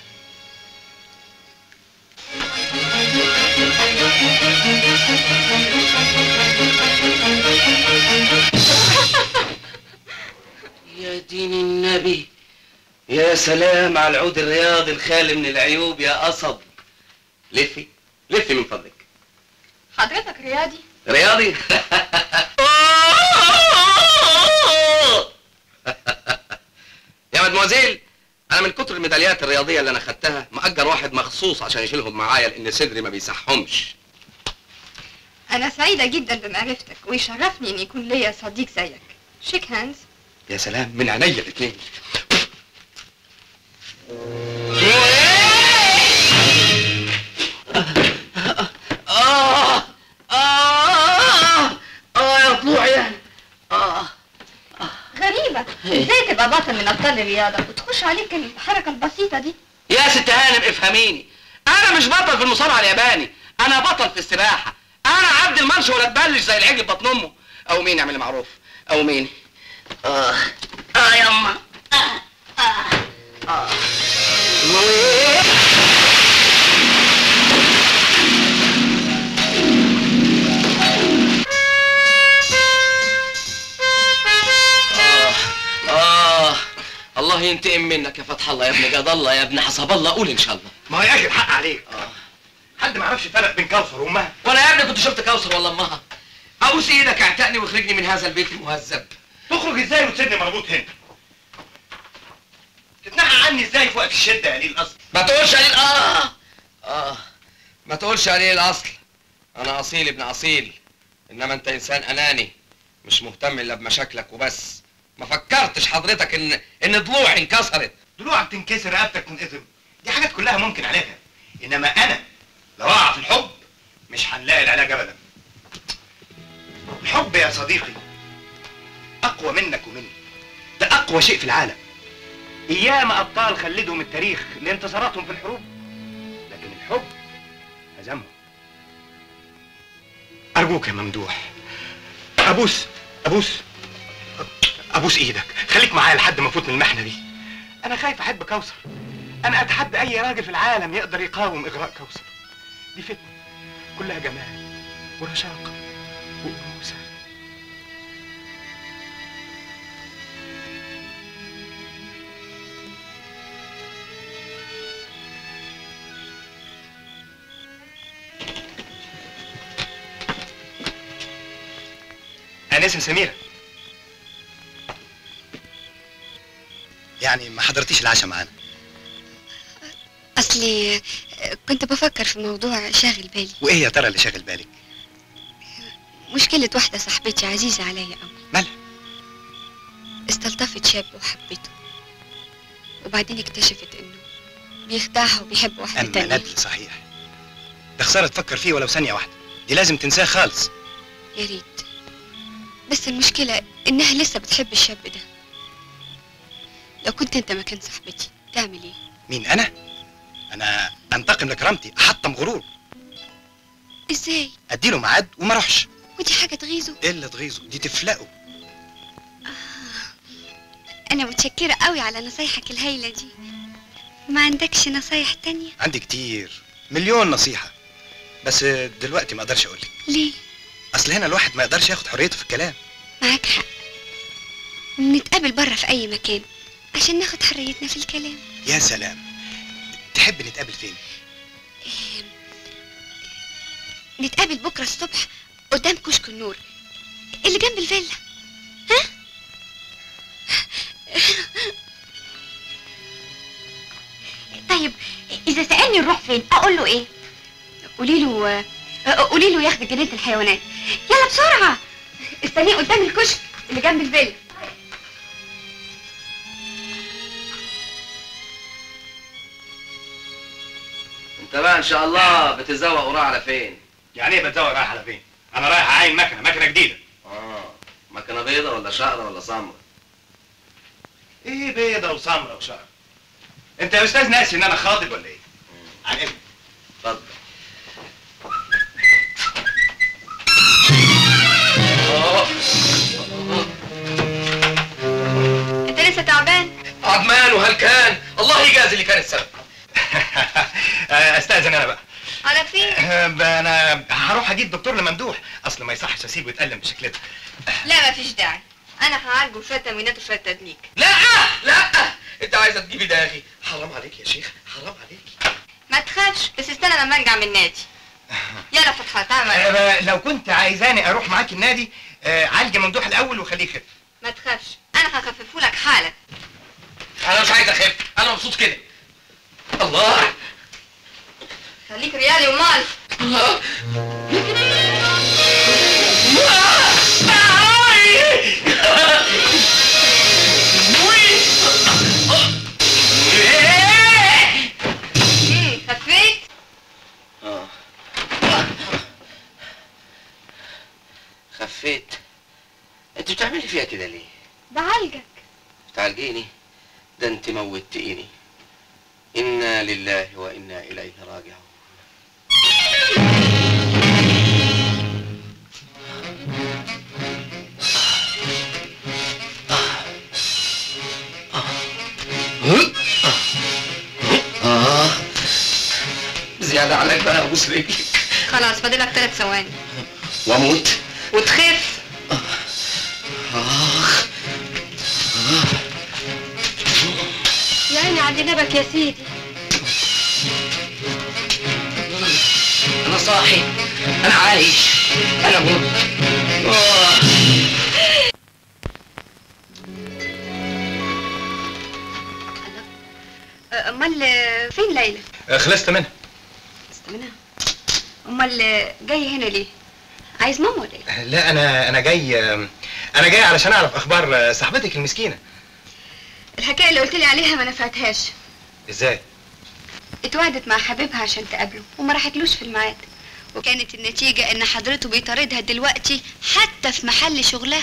يا دين النبي، يا سلام على العود الرياضي الخالي من العيوب يا قصب. لفي لفي من فضلك. حضرتك رياضي؟ رياضي؟ يا مدموزيل، انا من كتر الميداليات الرياضيه اللي انا خدتها مأجر واحد مخصوص عشان يشيلهم معايا لان صدري ما بيسحهمش. انا سعيدة جدا بمعرفتك ويشرفني ان يكون ليا صديق زيك. شيك هاندز. يا سلام، من عينيا الاثنين. آه آه آه يا طلوعي يعني. آه غريبة، ازاي تبقى بطل من ابطال الرياضة وتخش عليك الحركة البسيطة دي؟ يا ست هانم افهميني، أنا مش بطل في المصارعة الياباني، أنا بطل في السباحة. أنا عبد المنش ولا تبلش زي العجل بطن أمه. أو مين يعمل معروف؟ أو مين؟ آه آه يما. آه آه آه الله ينتقم منك يا فتح الله يا ابن جد الله يا ابن حسب الله، قول ان شاء الله. ما هو يا اخي الحق عليك. اه حد ما يعرفش الفرق بين كوثر وامها؟ وانا يا ابني كنت شفت كوثر ولا امها؟ ابوس ايدك اعتقني واخرجني من هذا البيت المهذب. تخرج ازاي وتسيبني مربوط هنا؟ تتنحى عني ازاي في وقت الشده يا قليل الاصل؟ ما تقولش قليل اه اه ما تقولش قليل الاصل. انا اصيل ابن اصيل، انما انت انسان اناني مش مهتم الا بمشاكلك وبس. ما فكرتش حضرتك ان ان ضلوعي انكسرت. ضلوعك تنكسر، رقبتك تنقطم، دي حاجات كلها ممكن علاجها، انما انا لو اقع في الحب مش هنلاقي العلاج ابدا. الحب يا صديقي اقوى منك ومني، ده اقوى شيء في العالم. ايام ابطال خلدهم التاريخ لانتصاراتهم في الحروب، لكن الحب هزمهم. ارجوك يا ممدوح، ابوس ابوس ابوس ايدك، خليك معايا لحد ما افوت من المحنه دي. انا خايف احب كوثر، انا اتحدى اي راجل في العالم يقدر يقاوم اغراء كوثر. دي فتنه كلها جمال ورشاقه وانوثه. انسه سميره، يعني ما حضرتيش العشاء معانا؟ اصلي كنت بفكر في موضوع شاغل بالي. وايه يا ترى اللي شاغل بالك؟ مشكلة واحدة صاحبتي عزيزة عليا قوي. مالها؟ استلطفت شاب وحبته، وبعدين اكتشفت انه بيخدعها وبيحب واحدة اما تانية. ندل صحيح، ده خسارة تفكر فيه ولو ثانية واحدة، دي لازم تنساه خالص. يا ريت، بس المشكلة انها لسه بتحب الشاب ده. لو كنت انت مكان صاحبتي تعمل ايه؟ مين انا؟ انا انتقم لكرامتي، احطم غرور. ازاي؟ اديله ميعاد وما اروحش. ودي حاجة تغيظه؟ ايه اللي تغيظه؟ دي تفلقه. آه. انا متشكرة قوي على نصايحك الهايلة دي. ما عندكش نصايح تانية؟ عندي كتير، مليون نصيحة، بس دلوقتي ما اقدرش اقولك. ليه؟ اصل هنا الواحد ما يقدرش ياخد حريته في الكلام. معاك حق، نتقابل بره في اي مكان عشان ناخد حريتنا في الكلام. يا سلام، تحب نتقابل فين؟ إيه... نتقابل بكرة الصبح قدام كشك النور اللي جنب الفيلا. ها؟ طيب اذا سألني نروح فين اقول له ايه؟ قولي له قولي له ياخد جنينة الحيوانات. يلا بسرعة، استنيه قدام الكشك اللي جنب الفيلا. انت بقى ان شاء الله بتزوق وراح على فين؟ يعني ايه بتزوق رايح على فين؟ انا رايح اعاين مكنه مكنه جديده. اه مكنه بيضه ولا شقره ولا سمره؟ ايه بيضه وسمره وشقره؟ انت يا استاذ ناسي ان انا خاطب ولا ايه؟ على ايه؟ اتفضل. انت لسه تعبان؟ عدمان وهلكان، الله يجازي اللي كان السبب. استاذن انا بقى. على فين؟ انا هروح اجيب دكتور لممدوح، اصل ما يصحش اسيبه يتألم بالشكل ده. لا مفيش داعي، انا هعالجه شويه تمرينات وشويه تدليك. لا لا، انت عايزه تجيبي داغي؟ حرام عليك يا شيخ، حرام عليك. ما تخافش، بس استنى لما ارجع من النادي. يلا فتحة تعمل ايه؟ أه لو كنت عايزاني اروح معاك النادي، أه عالج ممدوح الاول وخليه يخف. ما تخافش، انا هخففه لك حالا. انا مش عايز اخف، انا مبسوط كده. الله، خليك ريالي ومال. خفيت؟ اه خفيت. انت بتعملي فيها كده ليه؟ بعالجك. بتعالجيني؟ ده انت موتيني. انا لله وانا اليه راجعون. آه زيادة عليك بقى، ابوس رجلك. خلاص فاضلك ثلاث ثواني واموت وتخف. آه. آه. عيني عند نبك يا سيدي. انا صاحي، انا عايش، انا مت. امال فين ليلى؟ خلصت منها. خلصت منها؟ امال جاي هنا ليه؟ عايز ماما ولا ايه؟ لا انا انا جاي انا جاي علشان اعرف اخبار صاحبتك المسكينه. الحكايه اللي قلت لي عليها ما نفعتهاش. ازاي؟ اتوعدت مع حبيبها عشان تقابله وما راحتلوش في الميعاد، وكانت النتيجه ان حضرته بيطاردها دلوقتي حتى في محل شغلها.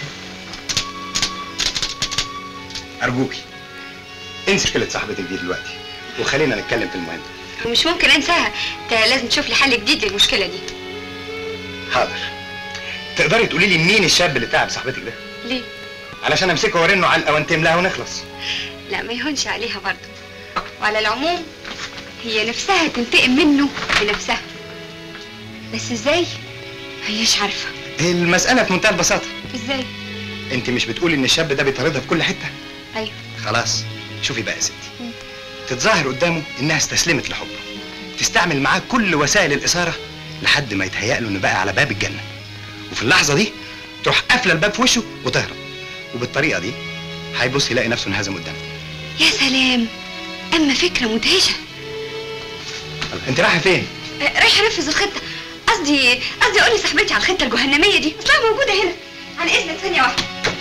ارجوكي انسي كلمه صاحبتك دي دلوقتي وخلينا نتكلم في المهم. مش ممكن انساها، انت لازم تشوف لي حل جديد للمشكله دي. حاضر. تقدري تقولي لي مين الشاب اللي تعب صاحبتك ده؟ ليه؟ علشان امسكه وارنه علقه وانتم لها ونخلص. لا ما يهونش عليها برضه، وعلى العموم هي نفسها تنتقم منه بنفسها، بس ازاي؟ هيش عارفه. المساله في منتهى البساطه. ازاي؟ انت مش بتقولي ان الشاب ده بيطاردها في كل حته؟ ايوه. خلاص شوفي بقى يا ستي، تتظاهر قدامه انها استسلمت لحبه، تستعمل معاه كل وسائل الاثاره لحد ما يتهيأ له انه بقى على باب الجنه، وفي اللحظه دي تروح قافله الباب في وشه وتهرب، وبالطريقه دي هيبص يلاقي نفسه انهزم قدامه. يا سلام، اما فكره مدهشه. انت رايحه فين؟ رايحه انفذ الخطه، قصدي قصدي اقول لصاحبتي على الخطه الجهنميه دي، اصلها موجوده هنا. عن اذنك ثانيه واحده.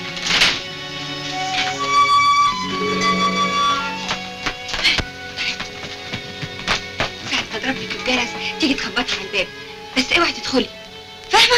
ساعة ما اضرب لك الجرس تيجي تخبطي على الباب، بس اوعي تدخلي، فاهمه؟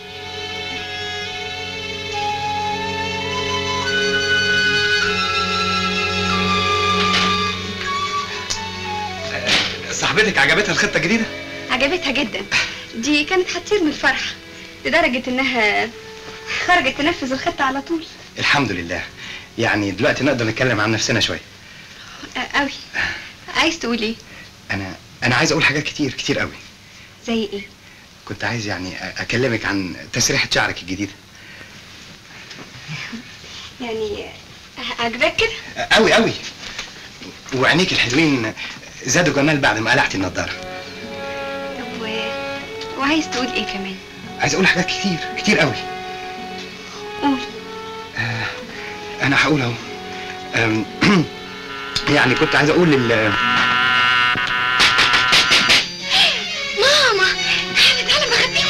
صاحبتك عجبتها الخطه الجديده؟ عجبتها جدا، دي كانت هتطير من الفرح لدرجه انها خرجت تنفذ الخطه على طول. الحمد لله. يعني دلوقتي نقدر نتكلم عن نفسنا شويه. قوي. عايز تقول ايه؟ انا انا عايز اقول حاجات كتير كتير قوي. زي ايه؟ كنت عايز يعني اكلمك عن تسريحه شعرك الجديده. يعني عجبك كده؟ قوي قوي. وعينيك الحلوين زادوا جمال بعد ما قلعتي النضاره. طب و... وعايز تقول ايه كمان؟ عايز اقول حاجات كتير كتير قوي. قول. آه انا هقول اهو. يعني كنت عايز اقول لل ماما تعالى تعالى بخبيهم.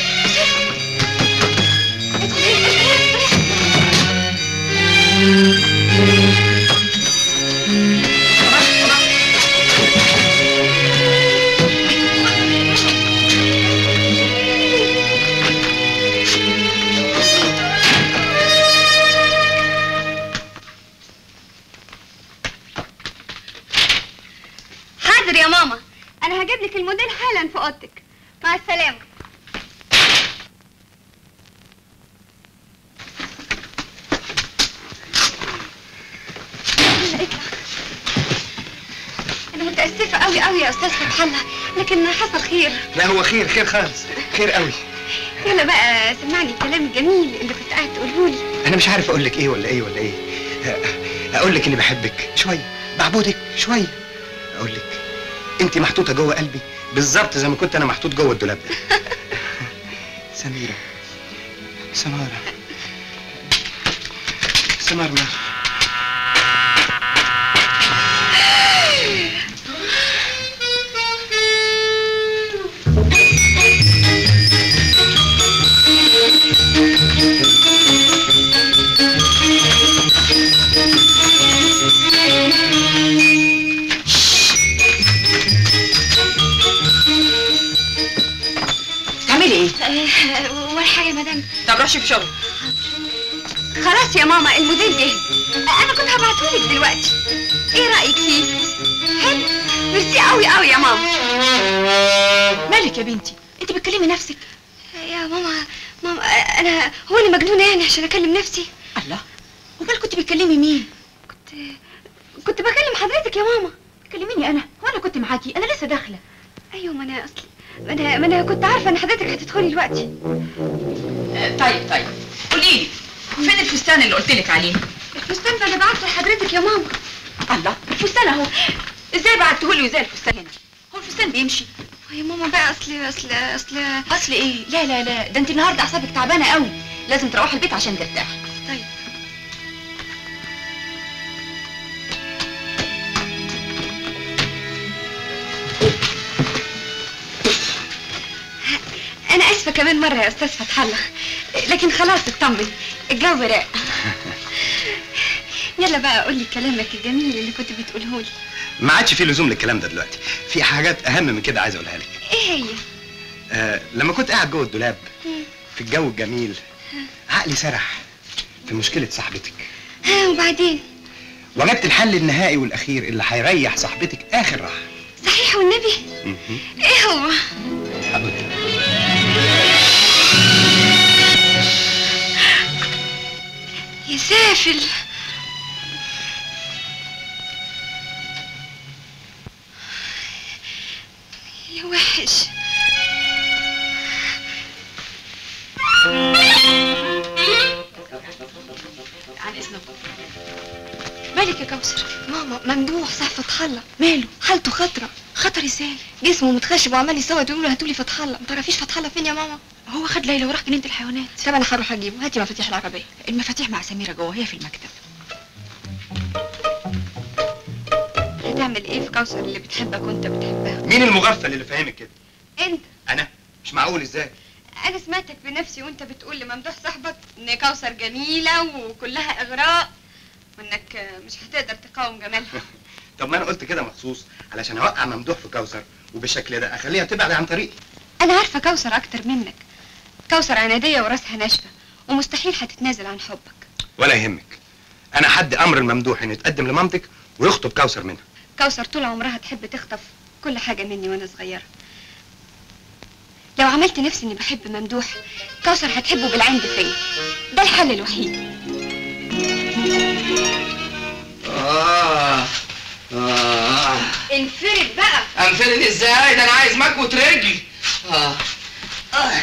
حاضر يا ماما، انا هجيب لك الموديل حالا في اوضتك. مع السلامه. انا متاسفه قوي قوي يا استاذ فتح الله، لكن حصل خير. لا هو خير خير خالص، خير قوي. يلا بقى سمعني الكلام الجميل اللي كنت قاعد تقوله لي. انا مش عارف اقول لك ايه ولا ايه ولا ايه. اقول لك اني بحبك شويه، بعبدك شويه. اقول لك انت محطوطه جوه قلبي بالظبط زي ما كنت انا محطوط جوه الدولاب ده. سميره، سماره، سمار ما تعملي ايه؟ ولا حاجه يا مدام. طب روح شوف شغل. خلاص يا ماما الموديل جاهز، انا كنت هبعتهولك دلوقتي. ايه رايك فيه؟ حلو، ميرسي قوي قوي يا ماما. مالك يا بنتي؟ انت بتكلمي نفسك. يا ماما ماما انا هو انا مجنونه يعني عشان اكلم نفسي؟ الله، امال كنت بتكلمي مين؟ كنت كنت بكلم حضرتك يا ماما. تكلميني انا وانا كنت معاكي؟ انا لسه داخله. ايوه ما انا اصلي ما انا ما انا كنت عارفه ان حضرتك هتدخلي دلوقتي. آه طيب طيب قولي لي، فين الفستان اللي قلت لك عليه؟ الفستان ده انا بعته لحضرتك يا ماما. الله، الفستان اهو. ازاي بعتهولي وزي الفستان هنا؟ هو الفستان بيمشي؟ يا ماما بقى اصل اصل اصل اصل ايه؟ لا لا لا، ده انت النهارده اعصابك تعبانه قوي، لازم تروحي البيت عشان ترتاحي. طيب. انا اسفه كمان مره يا استاذ فتح الله، لكن خلاص اطمن، الجو راق. يلا بقى قول لي كلامك الجميل اللي كنت بتقوله لي. ما عادش في لزوم للكلام ده دلوقتي، في حاجات اهم من كده عايز اقولها لك. ايه هي؟ آه لما كنت قاعد جوه الدولاب في الجو الجميل عقلي سرح في مشكله صاحبتك. ها وبعدين؟ وجدت الحل النهائي والاخير اللي هيريح صاحبتك اخر راحه. صحيح والنبي؟ مهم. ايه هو؟ حبيبتي يا سافل. يا وحش. عن اذنك. مالك يا كوثر؟ ماما ممدوح صح فتح الله. ماله؟ حالته خطره. خطر ازاي؟ جسمه متخشب وعمال يصوت ويقول له هاتولي فتح الله. ما تعرفيش فتح الله فين يا ماما؟ هو خد ليلى وراح جنينه الحيوانات. طب انا هروح اجيبه. هاتي مفاتيح العربيه. المفاتيح مع سميره جوه، هي في المكتب. هتعمل ايه في كوثر اللي بتحبك وانت بتحبها؟ مين المغفل اللي فاهمك كده؟ انت. انا؟ مش معقول ازاي؟ انا سمعتك بنفسي وانت بتقول لممدوح صاحبك ان كوثر جميله وكلها اغراء وانك مش هتقدر تقاوم جمالها. طب ما انا قلت كده مخصوص علشان اوقع ممدوح في كوثر وبالشكل ده اخليها تبعد عن طريقي. انا عارفه كوثر اكتر منك. كوثر عناديه وراسها ناشفه ومستحيل هتتنازل عن حبك. ولا يهمك، انا حد امر الممدوح انه يتقدم لمامتك ويخطب كوثر منها. كوثر طول عمرها تحب تخطف كل حاجه مني وانا صغيره. لو عملت نفسي اني بحب ممدوح كوثر هتحبه بالعند فيا. ده الحل الوحيد. آه آه انفرد بقى. انفرد ازاي؟ ده انا عايز مكوة رجلي. آه آه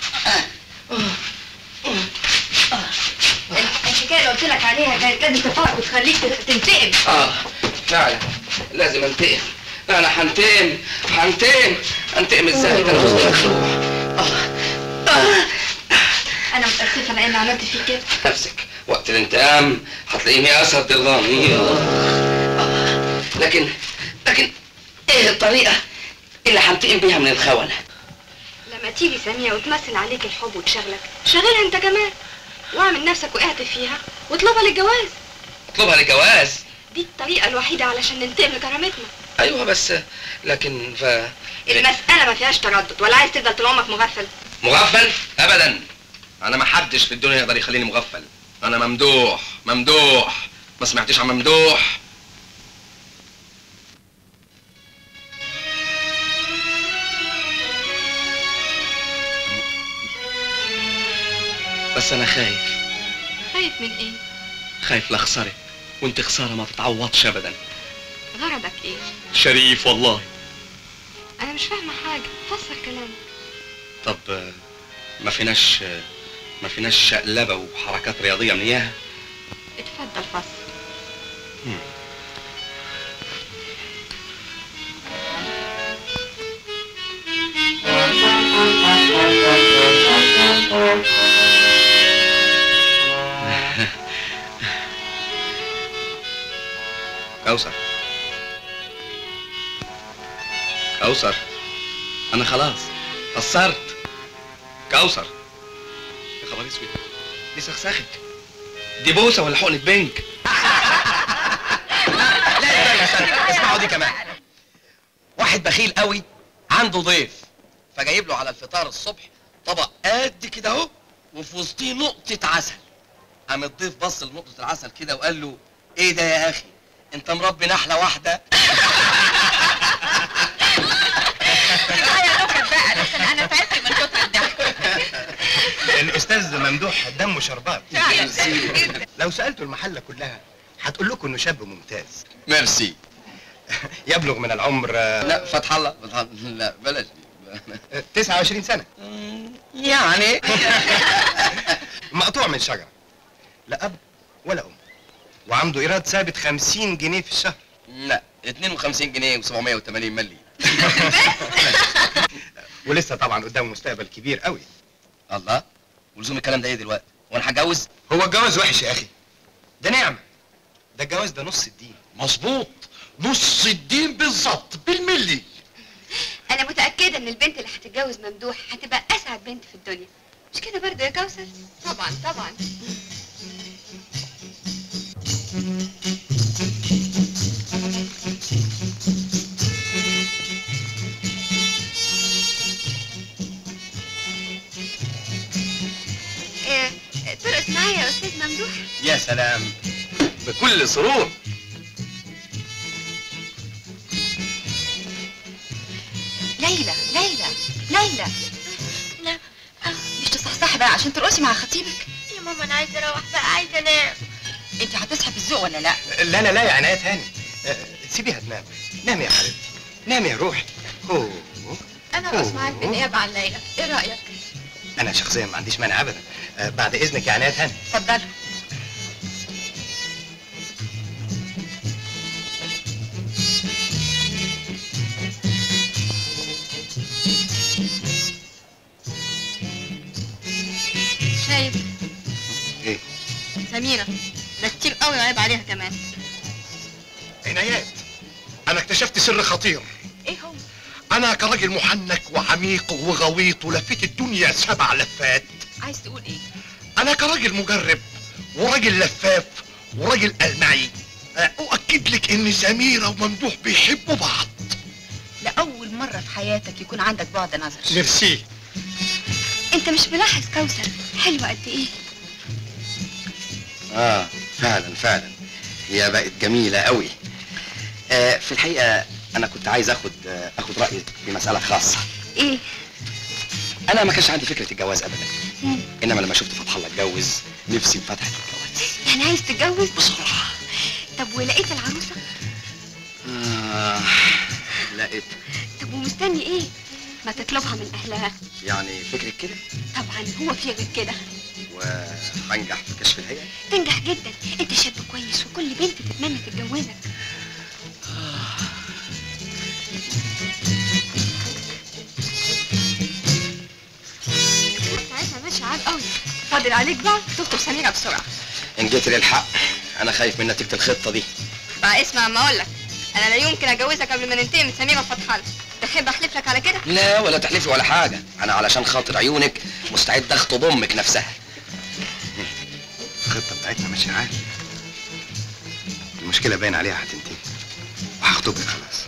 الحكايه اللي قلت لك عليها كانت لازم تفوق وتخليك تنتقم. اه فعلا لازم انتقم. انا هنتقم هنتقم انتقم ازاي؟ ده انا وسط مخلوع. اه اه انا متاسفه لاني عملت فيك كده. نفسك وقت الانتقام هتلاقيني اسد درغامي. آه. لكن لكن ايه الطريقه اللي هنتقم بيها من الخونه؟ لما تيجي ساميه وتمثل عليك الحب وتشغلك شغلها انت كمان واعمل نفسك وقعت فيها واطلبها للجواز. اطلبها للجواز؟ دي الطريقه الوحيده علشان ننتقم لكرامتنا. ايوه بس لكن ف المساله ما فيهاش تردد. ولا عايز تفضل طول عمرك مغفل؟ مغفل؟ ابدا. انا ما حدش في الدنيا يقدر يخليني مغفل. انا ممدوح ممدوح. ما سمعتش عن ممدوح؟ بس انا خايف. خايف من ايه؟ خايف لا اخسرك وانت خساره ما تتعوضش ابدا. غرضك ايه؟ شريف والله. انا مش فاهمه حاجه. فسر كلامك. طب ما فيناش ما فيناش شقلبه وحركات رياضيه من اياها؟ اتفضل فسر. كوثر كوثر انا خلاص قصرت. كوثر يا خبر اسود، دي سخسخت. دي بوسه ولا حقنه بنك؟ لا استنى استنى اسمعوا دي كمان. واحد بخيل قوي عنده ضيف فجايب له على الفطار الصبح طبق قد كده اهو وفي وسطيه نقطه عسل. قام الضيف بص لنقطه العسل كده وقال له ايه ده يا اخي انت مربي نحله واحده؟ يا نكت بقى لكن انا تعبت من كتر الضحك. الاستاذ ممدوح دمه شربات. فعلا. لو سالتوا المحله كلها هتقول لكم انه شاب ممتاز. ميرسي. يبلغ من العمر لا فتح الله فتح الله لا بلاش دي. تسعة وعشرين سنة يعني مقطوع من شجرة لا أب ولا أم وعنده إيراد ثابت خمسين جنيه في الشهر. لا اتنين وخمسين جنيه وسبعمية وتمانين ملي. ولسه طبعا قدامه مستقبل كبير قوي. الله، ولزوم الكلام ده ايه دلوقتي؟ وانا هتجوز؟ هو الجواز وحش يا اخي؟ ده نعمه. ده الجواز ده نص الدين. مظبوط، نص الدين بالظبط بالملي. انا متاكده ان البنت اللي هتتجوز ممدوح هتبقى اسعد بنت في الدنيا، مش كده برضه يا كوثر؟ طبعا طبعا. إيه، ترقص معايا يا استاذ ممدوح؟ يا سلام، بكل سرور. ليلى ليلى ليلى، لا مش تصحصحي بقى عشان ترقصي مع خطيبك؟ يا ماما انا عايزه اروح بقى، عايزه انام. انت هتصحي في الذوق ولا لا؟ لا لا لا يا عناية هاني، آه، سيبيها تنام. نامي يا حبيبتي، نامي يا روحي. اوه انا ارقص معاك بالنيابه عن ليلى، ايه رايك؟ انا شخصيا ما عنديش مانع ابدا. آه، بعد اذنك يا عناية هاني. اتفضلي. شايف ايه؟ سميرة ده كتير قوي وعيب عليها كمان. عنايات، انا اكتشفت سر خطير. ايه هو؟ انا كراجل محنك وعميق وغويط ولفيت الدنيا سبع لفات. عايز تقول ايه؟ انا كراجل مجرب وراجل لفاف وراجل ألمعي، اؤكد لك ان سميرة وممدوح بيحبوا بعض. لأول مرة في حياتك يكون عندك بعد نظر. ميرسي. انت مش ملاحظ كوثر حلوه قد ايه؟ اه فعلا فعلا، هي بقت جميله قوي. آه في الحقيقه انا كنت عايز اخد آه اخد رايك في مساله خاصه. ايه؟ انا ما كانش عندي فكره الجواز ابدا، مم. انما لما شفت فتح الله اتجوز نفسي انفتحت الجواز. يعني عايز تتجوز بسرعه. طب ولقيت العروسه؟ آه لقيت. طب ومستني ايه؟ ما تطلبها من اهلها. يعني فكرك كده؟ طبعا هو في غير كده. وهنجح في كشف الهيئه؟ تنجح جدا، انت شاب كويس وكل بنت تتمنى تتجوزك. ساعتها ماشي عاد قوي. فاضل عليك بقى تخطب سميرة بسرعة. ان جيت للحق انا خايف من نتيجه الخطه دي. بقى اسمع اما اقول لك، انا لا يمكن اتجوزك قبل ما ننتهي من سميرة وفتح الله. تحب احلف لك على كده؟ لا ولا تحلفي ولا حاجة، أنا علشان خاطر عيونك مستعد أخطب أمك نفسها. الخطه بتاعتنا ماشيه عادي. المشكله باين عليها هتنتهي وهخطبك خلاص.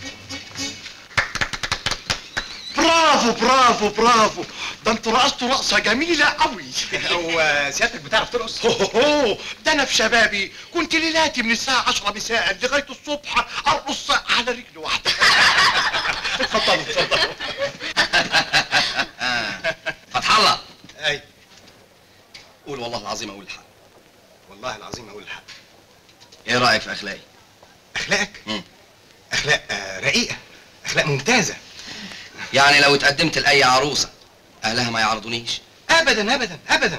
برافو برافو برافو، ده انتوا رقصتوا رقصه جميله قوي. هو سيادتك بتعرف ترقص؟ هو ده انا في شبابي كنت ليلاتي من الساعه عشرة مساء لغايه الصبح ارقص على رجل واحده. اتفضلوا اتفضلوا. فتح الله، اي قول والله العظيم أقول الحق. والله العظيم اقول الحق. إيه رأيك في أخلاقي؟ اخلاقك؟ مم. اخلاق آه، رقيقه، اخلاق ممتازه. يعني لو اتقدمت لأي عروسة أهلها ما يعرضونيش؟ ابدا ابدا ابدا.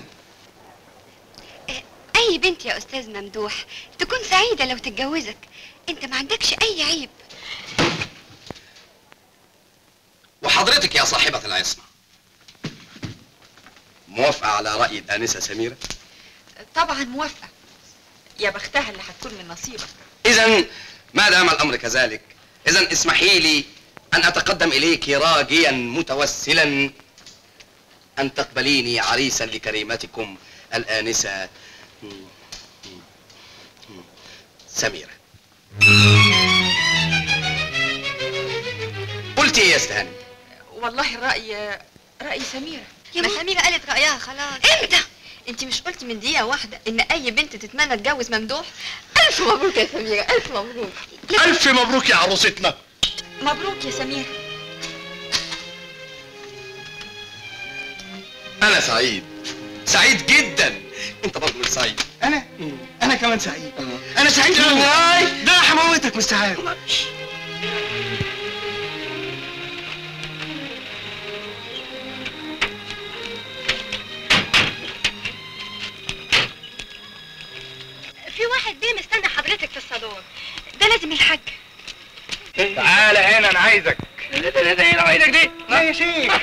اي بنت يا استاذ ممدوح تكون سعيده لو تتجوزك، انت ما عندكش اي عيب. وحضرتك يا صاحبة العصمة موافقة على رأي الآنسة سميرة؟ طبعا موافقة، يا بختها اللي هتكون من نصيبك. إذا ما دام الأمر كذلك، إذا اسمحي لي أن أتقدم إليك راجيا متوسلا أن تقبليني عريسا لكريمتكم الآنسة سميرة. قلت إيه يا استهاني؟ والله الرأي رأي سميرة. يا ما ماما. سميرة قالت رأيها خلاص. امتى؟ انت مش قلت من دقيقة واحدة ان اي بنت تتمنى تجوز ممدوح؟ الف مبروك يا سميرة، الف مبروك. الف مبروك يا عروستنا. مبروك يا سميرة. أنا سعيد، سعيد جدا. أنت برضه مش سعيد؟ انا انا كمان سعيد. انا سعيد قوي. لا هموتك مستعد. في واحد بيه مستني حضرتك في الصالون، ده لازم الحاج. تعالى هنا انا عايزك. ايدك دي يا شيخ.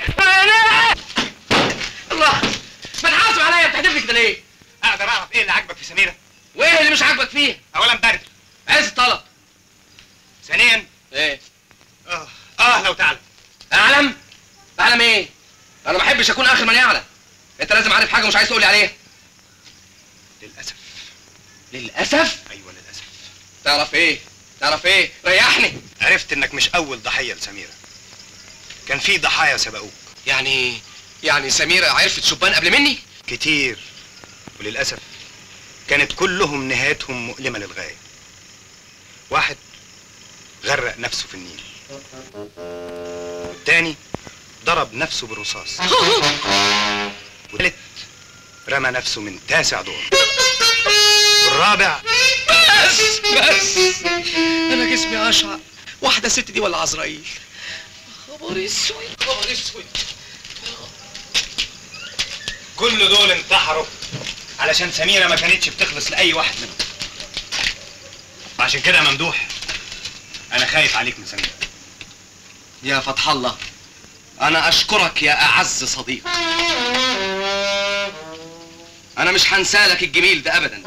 الله، ما تحاسب عليا، بتحدفني كده ليه؟ اقدر اعرف ايه اللي عاجبك في سميره؟ وايه اللي مش عاجبك فيه؟ اولا برد. عايز الطلب. ثانيا ايه؟ اه اه لو تعلم. اعلم؟ اعلم ايه؟ انا ما احبش اكون اخر من يعلم. انت لازم عارف حاجه مش عايز تقول لي عليها. للاسف. للاسف؟ ايوه للاسف. تعرف ايه؟ تعرف ايه؟ ريحني. عرفت انك مش اول ضحيه لسميره. كان في ضحايا سبقوك. يعني يعني سميره عرفت شبان قبل مني؟ كتير، وللاسف كانت كلهم نهايتهم مؤلمه للغايه. واحد غرق نفسه في النيل، التاني ضرب نفسه بالرصاص، والتالت رمى نفسه من تاسع دور، والرابع بس بس انا جسمي اشعر. واحده ست دي ولا عزرائيل؟ خبر اسود، خبر اسود. كل دول انتحروا علشان سميره ما كانتش بتخلص لاي واحد منهم. عشان كده يا ممدوح انا خايف عليك من سميره. يا فتح الله، انا اشكرك يا اعز صديق. انا مش هنسالك الجميل ده ابدا.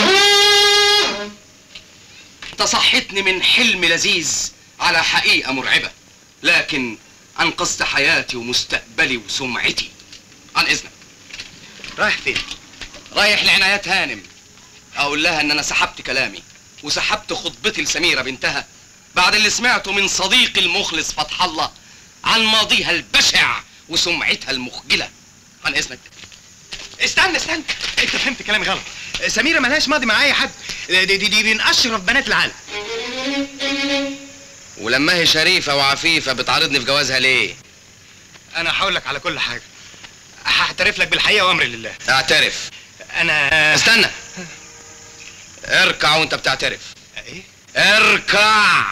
انت صحتني من حلم لذيذ على حقيقه مرعبه، لكن انقذت حياتي ومستقبلي وسمعتي. عن اذنك. رايح فين؟ رايح لعنايات هانم، اقول لها ان انا سحبت كلامي وسحبت خطبتي لسميره بنتها بعد اللي سمعته من صديقي المخلص فتح الله عن ماضيها البشع وسمعتها المخجله. عن اذنك. استنى استنى، انت فهمت كلامي غلط. سميره ملهاش ماضي مع اي حد، دي دي, دي من اشرف بنات العالم. ولما هي شريفه وعفيفه بتعارضني في جوازها ليه؟ انا هقول لك على كل حاجه، هعترف لك بالحقيقه وامري لله. اعترف. انا استنى، اركع وانت بتعترف. ايه؟ اركع.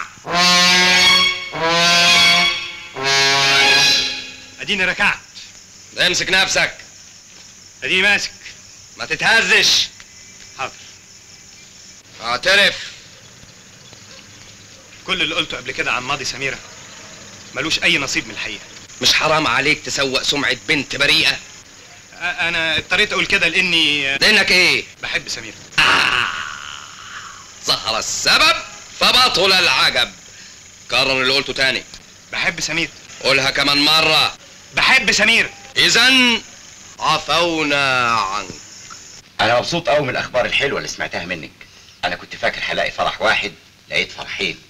اديني ركعت. امسك نفسك. اديني ماسك. ما تتهزش. حاضر. اعترف. كل اللي قلته قبل كده عن ماضي سميره ملوش اي نصيب من الحقيقه. مش حرام عليك تسوق سمعه بنت بريئه؟ انا اضطريت اقول كده لاني لانك ايه؟ بحب سميره. آه. ظهر السبب فبطل العجب. كرر اللي قلته تاني. بحب سميره. قولها كمان مره. بحب سميره. اذن عفونا عنك. انا مبسوط قوي من الاخبار الحلوه اللي سمعتها منك. انا كنت فاكر هلاقي فرح واحد، لقيت فرحين.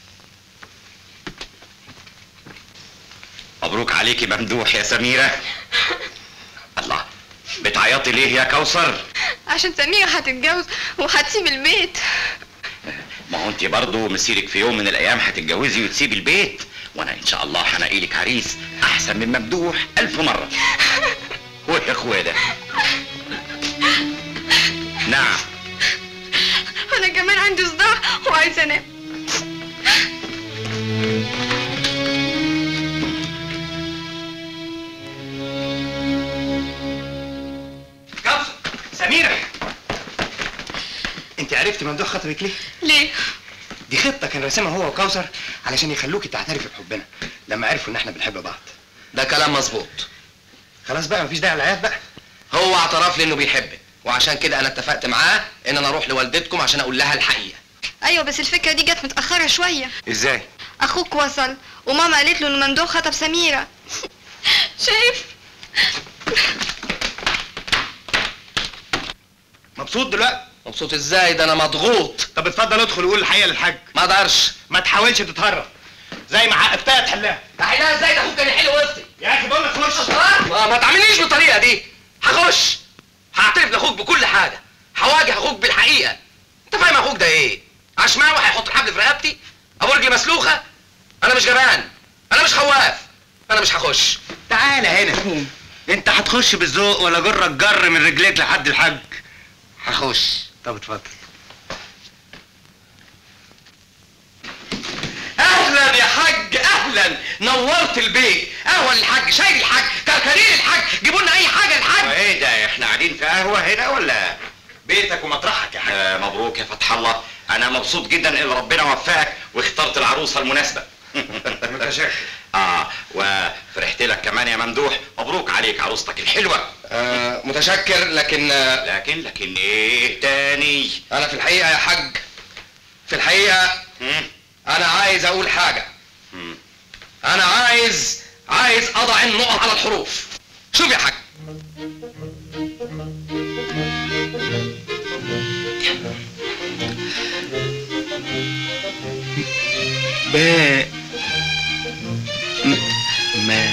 مبروك عليكي ممدوح يا سميره. الله، بتعيطي ليه يا كوثر؟ عشان سميرة هتتجوز وهتسيب البيت. ما هو انت برضه مسيرك في يوم من الايام هتتجوزي وتسيبي البيت، وانا ان شاء الله هنقي لك عريس احسن من ممدوح الف مره. هو يا اخويا ده. نعم. انا كمان عندي صداع وعايزه انام. كوثر. سميره، انت عرفتي ممدوح خطبك ليه؟ ليه؟ دي خطه كان راسمها هو وكوثر علشان يخلوكي تعترفي بحبنا لما عرفوا ان احنا بنحب بعض. ده كلام مظبوط. خلاص بقى مفيش داعي للعياط بقى. هو اعترف لي انه بيحبك، وعشان كده انا اتفقت معاه ان انا اروح لوالدتكم عشان اقول لها الحقيقه. ايوه بس الفكره دي جت متاخره شويه. ازاي؟ اخوك وصل وماما قالت له ان ممدوح خطب سميره. شايف؟ مبسوط دلوقتي؟ مبسوط ازاي؟ ده انا مضغوط. طب اتفضل ادخل وقول الحقيقه للحاج. ما اقدرش. ما تحاولش تتهرب، زي ما حققتها تحلها. تحلها ازاي؟ ده اخوك كان يحل وسطي. يا اخي بقول لك خش. ما, ما تعمليش بالطريقه دي. هخش هعترف لاخوك بكل حاجه، هواجه اخوك بالحقيقه. انت فاهم اخوك ده ايه؟ عشماوي هيحط الحبل في رقبتي؟ ابو رجلي مسلوخه؟ انا مش جبان، انا مش خواف، انا مش هخش. تعالى هنا. انت هتخش بالذوق ولا جرك جر من رجليك لحد الحاج؟ هخش. طب اتفضل. اهلا يا حاج، اهلا. نورت البيت. قهوه للحاج، شاي للحاج، كركديه للحاج، جيبوا لنا اي حاجه للحاج. ايه ده؟ احنا قاعدين في قهوه هنا ولا بيتك ومطرحك يا حاج؟ آه مبروك يا فتح الله. انا مبسوط جدا ان ربنا وفقك واخترت العروس العروسه المناسبه. متشكر. اه وفرحت لك كمان يا ممدوح، مبروك عليك عروستك الحلوه. آه متشكر، لكن آه لكن لكن ايه تاني؟ انا في الحقيقه يا حاج، في الحقيقه مم. انا عايز اقول حاجه. مم. انا عايز عايز اضع النقط على الحروف. شوف يا حاج، ب ما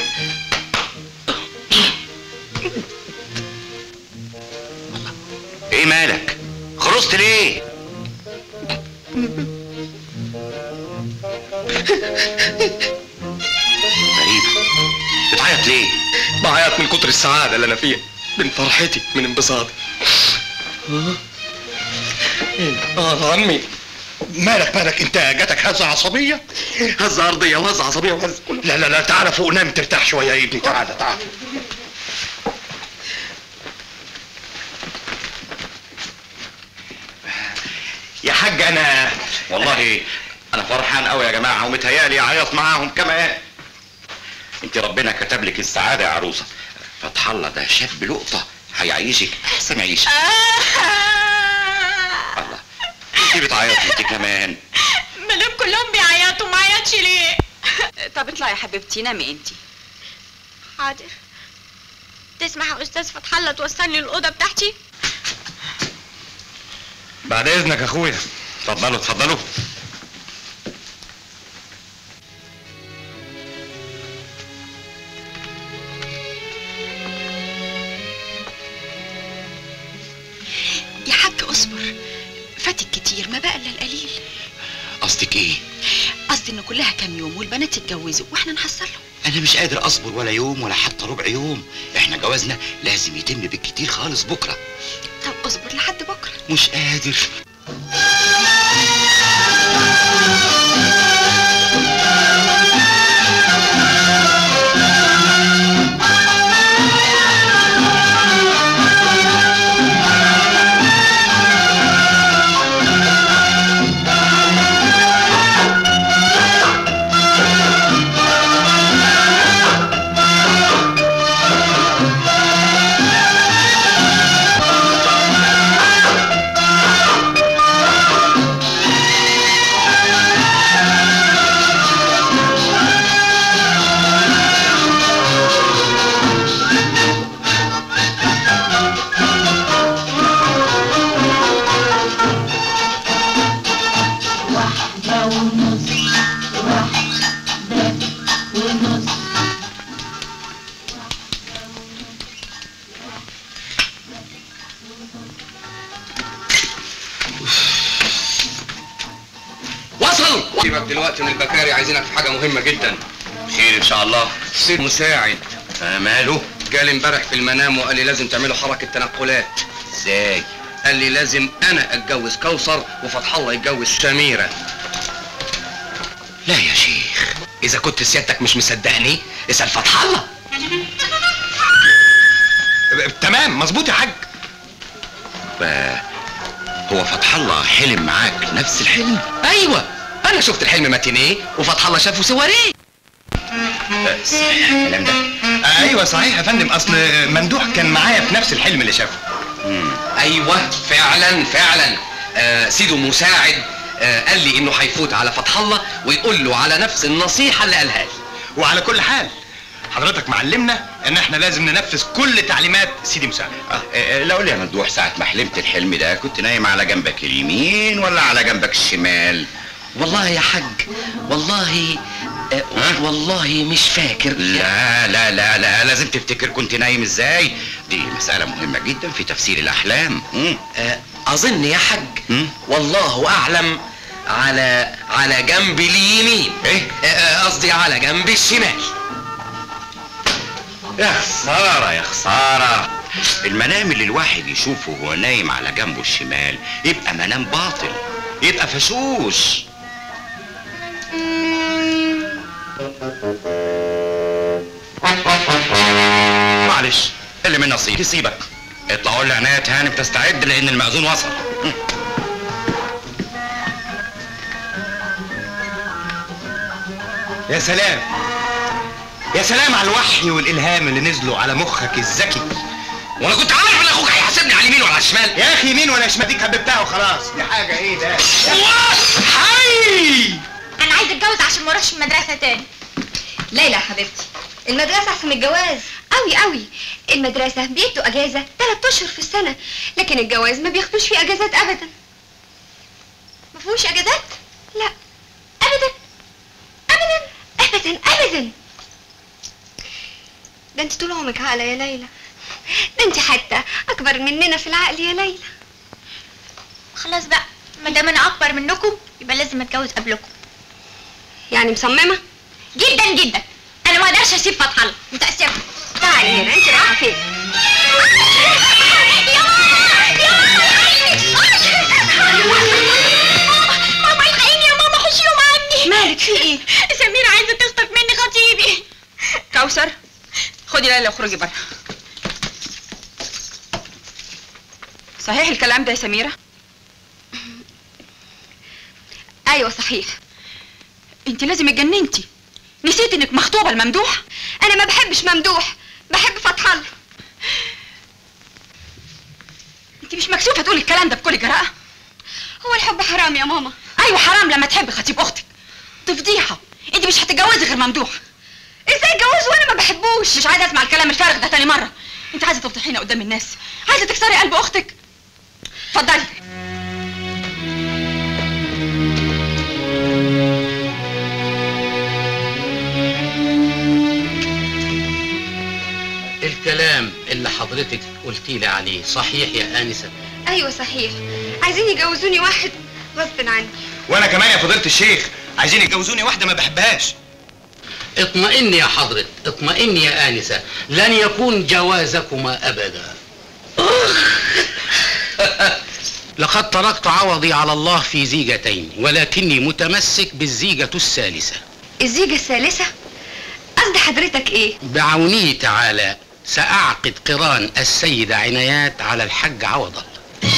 ايه مالك؟ خرجت ليه؟ غريبة، بتعيط ليه؟ بعيط من كتر السعاده اللي انا فيها، من فرحتي، من انبساطي. اه عمي، مالك مالك انت جاتك هزه عصبيه؟ هزه ارضيه وهزه عصبيه وهزه لا لا لا تعالى فوق نام ترتاح شويه يا ابني، تعالى تعالى. يا حاج انا والله انا فرحان قوي يا جماعه، ومتهيألي اعيط معاهم كمان. انت ربنا كتب لك السعاده يا عروسه. فتح الله ده شاب لقطه هيعيشك احسن عيشه. الله، انت بتعيطي انت كمان؟ مالهم كلهم بيعيطوا، ما عيطش ليه؟ طب اطلعي يا حبيبتي نامي انتي. حاضر. تسمح يا استاذ فتح الله توصلني الاوضه بتاعتي؟ بعد اذنك يا اخويا. اتفضلوا اتفضلوا. يا حاج اصبر، فاتك كتير، ما بقى الا القليل. قصدك ايه؟ قصدي ان كلها كام يوم والبنات يتجوزوا واحنا نحصلهم. انا مش قادر اصبر ولا يوم ولا حتى ربع يوم. احنا جوازنا لازم يتم بالكتير خالص بكره. طب اصبر لحد بكره. مش قادر. وصل. سيبك دلوقتي من البكاري، عايزينك في حاجه مهمه جدا. خير ان شاء الله. سيد مساعد آه ماله؟ جالي امبارح في المنام وقال لي لازم تعملوا حركه تنقلات. ازاي؟ قال لي لازم انا اتجوز كوثر وفتح الله يتجوز سميره. لا يا شيخ، اذا كنت سيادتك مش مصدقني اسال فتح الله. تمام مظبوط يا حاج. هو فتح الله حلم معاك نفس الحلم؟ ايوه، انا شفت الحلم ماتينيه وفتح الله شافه سواريه. صحيح الكلام ده؟ ايوه صحيح يا فندم، اصل ممدوح كان معايا في نفس الحلم اللي شافه. مم. ايوه فعلا فعلا. آه سيده مساعد آه قال لي انه هيفوت على فتح الله ويقول له على نفس النصيحه اللي قالها لي. وعلى كل حال حضرتك معلمنا ان احنا لازم ننفذ كل تعليمات سيدي مساعد. آه آه لو يا ممدوح ساعة ما حلمت الحلم ده كنت نايم على جنبك اليمين ولا على جنبك الشمال؟ والله يا حاج، والله آه والله مش فاكر. لا لا لا لا لازم تفتكر كنت نايم ازاي. دي مسألة مهمة جدا في تفسير الأحلام. آه اظن يا حاج مم. والله اعلم على على جنب اليمين. ايه؟ قصدي آه على جنب الشمال. يا خسارة يا خسارة، المنام اللي الواحد يشوفه وهو نايم على جنبه الشمال يبقى منام باطل، يبقى فشوش. معلش اللي من نصيب يسيبك. اطلعوا لي عناية هانم تستعد لان المأذون وصل. يا سلام يا سلام على الوحي والالهام اللي نزلوا على مخك الذكي. وانا كنت عارف ان اخوك هيحاسبني على اليمين ولا على الشمال. يا اخي يمين ولا شمال، دي كببتها وخلاص. دي حاجه ايه ده؟ حي انا عايزه اتجوز عشان ما اروحش المدرسه تاني. ليلى يا حبيبتي، المدرسة أحسن من الجواز. أوي أوي. المدرسة بيدوا أجازة تلات أشهر في السنة، لكن الجواز ما بياخدوش فيه أجازات أبدا. ما فيهوش اجازات؟ لا أبدا أبدا أبدا أبدا. ده أنت طول عمرك عاقلة يا ليلى، ده أنت حتى أكبر مننا في العقل يا ليلى. خلاص بقى، ما دام انا اكبر منكم يبقى لازم اتجوز قبلكم. يعني مصممة؟ جدا جدا. انا ما اقدرش اسيب فتح الله، متأسفة. تعالي هنا، أنت رايحة فين؟ يا ماما يا ماما ماما الحقيني يا ماما، حشيهم عني. مالك في ايه؟ سميرة عايزة تخطف مني خطيبي. كوثر خدي ليلى واخرجي بره. صحيح الكلام ده يا سميرة؟ أيوة صحيح. انت لازم اتجننتي، نسيت انك مخطوبة لممدوح. أنا ما بحبش ممدوح، بحب فتح الله. انت مش مكسوفة تقولي الكلام ده بكل جراءة؟ هو الحب حرام يا ماما؟ ايوه حرام لما تحبي خطيب اختك. تفضيحة، انت مش هتتجوزي غير ممدوح. ازاي اتجوز وانا ما بحبوش؟ مش عايزة اسمع الكلام الفارغ ده تاني مرة. انت عايزة تفضحينا قدام الناس، عايزة تكسري قلب اختك. اتفضلي. الكلام اللي حضرتك قلتي لي عليه صحيح يا آنسة؟ أيوة صحيح، عايزين يجوزوني واحد غصب عني. وانا كمان يا فضيلة الشيخ عايزين يتجوزوني واحدة ما بحبهاش. اطمئني يا حضرة، اطمئني يا آنسة، لن يكون جوازكما أبدا. لقد تركت عوضي على الله في زيجتين، ولكني متمسك بالزيجة الثالثة. الزيجة الثالثة؟ قصد حضرتك ايه؟ بعونه تعالى سأعقد قران السيدة عنايات على الحج عوض الله.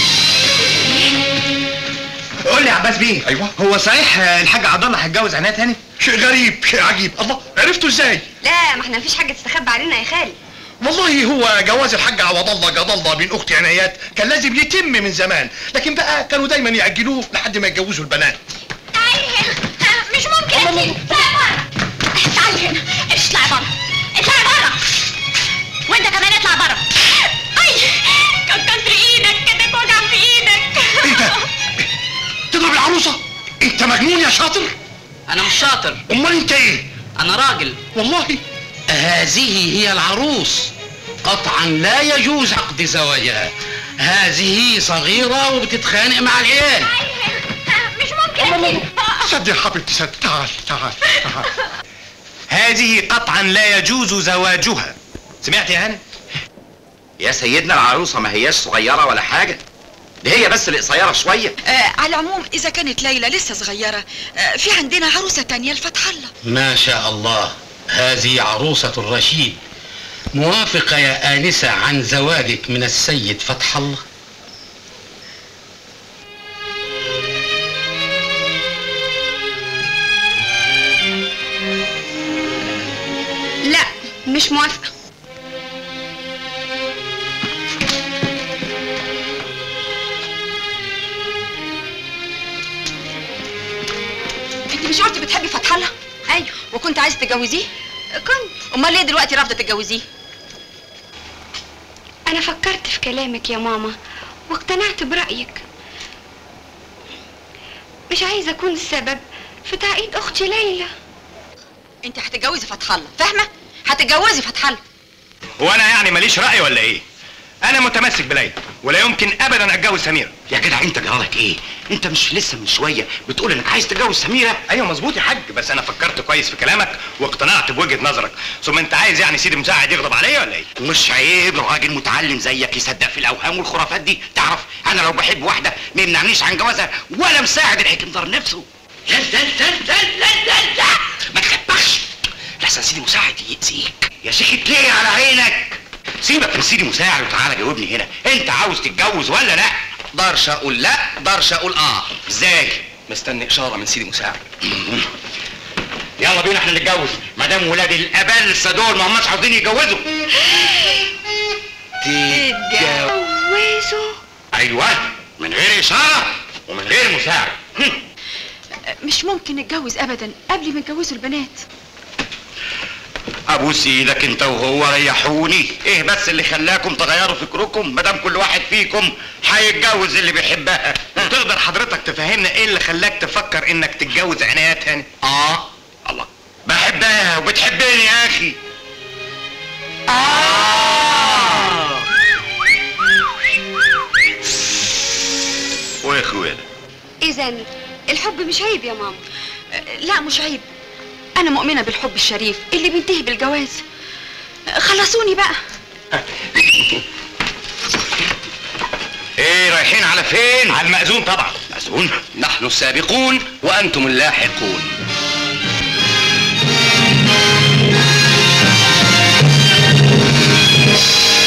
قول لي يا عباس بيه. ايوه. هو صحيح الحاج عبد الله هيتجوز عناية تاني؟ شيء غريب، شيء عجيب. الله، عرفتوا ازاي؟ لا، ما احنا مفيش حاجة تستخبى علينا يا خالي. والله هو جواز الحاج عوض الله جد الله بين اختي عنايات كان لازم يتم من زمان، لكن بقى كانوا دايما يأجلوه لحد ما يتجوزوا البنات. تعالي هنا، مش ممكن اكيد. اطلعي بره. تعالي هنا، اطلعي بره، اطلعي بره. وانت كمان اطلع بره. اي كسر ايدك، كتك وجع في ايدك. ايه ده؟ تضرب العروسة؟ انت مجنون يا شاطر؟ أنا مش شاطر. امال انت ايه؟ أنا راجل. والله هذه هي العروس، قطعا لا يجوز عقد زواجها. هذه صغيرة وبتتخانق مع العيال. مش ممكن اكيد. صدق يا حبيبتي، صدق. تعال تعال تعال. هذه قطعا لا يجوز زواجها. سمعت يا هاني؟ يا سيدنا العروسة ما هياش صغيرة ولا حاجة، دي هي بس اللي قصيرة شوية. آه على العموم إذا كانت ليلى لسه صغيرة، آه في عندنا عروسة تانية لفتح الله. ما شاء الله، هذه عروسة الرشيد. موافقة يا آنسة عن زواجك من السيد فتح الله؟ لا، مش موافقة. انت مش قلتي بتحبي فتح الله؟ ايوه. وكنت عايزة تتجوزيه؟ كنت. امال ليه دلوقتي رافضة تتجوزيه؟ أنا فكرت في كلامك يا ماما واقتنعت برأيك. مش عايزة أكون السبب في تعقيد أختي ليلى. انت هتتجوزي فتح الله، فاهمة؟ هتتجوزي فتح الله. هو انا يعني ماليش رأي ولا ايه؟ انا متمسك بليلى ولا يمكن ابدا اتجوز سميرة. يا جدع انت جرالك ايه؟ انت مش لسه من شوية بتقول انك عايز تتجوز سميرة؟ ايوه مظبوط يا حاج، بس انا فكرت كويس في كلامك واقتنعت بوجهة نظرك. ثم انت عايز يعني سيدي مساعد يغضب عليا ولا ايه؟ مش عيب راجل متعلم زيك يصدق في الاوهام والخرافات دي؟ تعرف انا لو بحب واحدة ما يمنعنيش عن جوازها ولا مساعد الحكمدار نفسه. لا لا لا لا لا لا لا ما تخبخش لحسن سيدي مساعد يأذيك. يا شيخ اتلقي على عينك، سيبك من سيدي مساعد وتعالى جاوبني هنا، انت عاوز تتجوز ولا لا؟ دارش اقول لا، دارش اقول اه. ازاي؟ مستني اشارة من سيدي مساعد. يلا بينا احنا نتجوز ما دام ولاد الابلسه دول ما هماش عاوزين يتجوزوا. تتجوزوا؟ ايوه من غير اشاره ومن غير مساعد. مش ممكن نتجوز ابدا قبل ما يتجوزوا البنات. ابوس ايدك انت وهو ريحوني، ايه بس اللي خلاكم تغيروا فكركم ما دام كل واحد فيكم هيتجوز اللي بيحبها؟ تقدر حضرتك تفهمنا ايه اللي خلاك تفكر انك تتجوز عناية تاني؟ اه الله بحبها وبتحبني يا اخي. آه. ويا اخويا اذا الحب مش عيب يا ماما؟ لا مش عيب، انا مؤمنة بالحب الشريف اللي بينتهي بالجواز. خلصوني بقى. ايه رايحين على فين؟ على المأذون طبعا. مأذون؟ نحن السابقون وأنتم اللاحقون.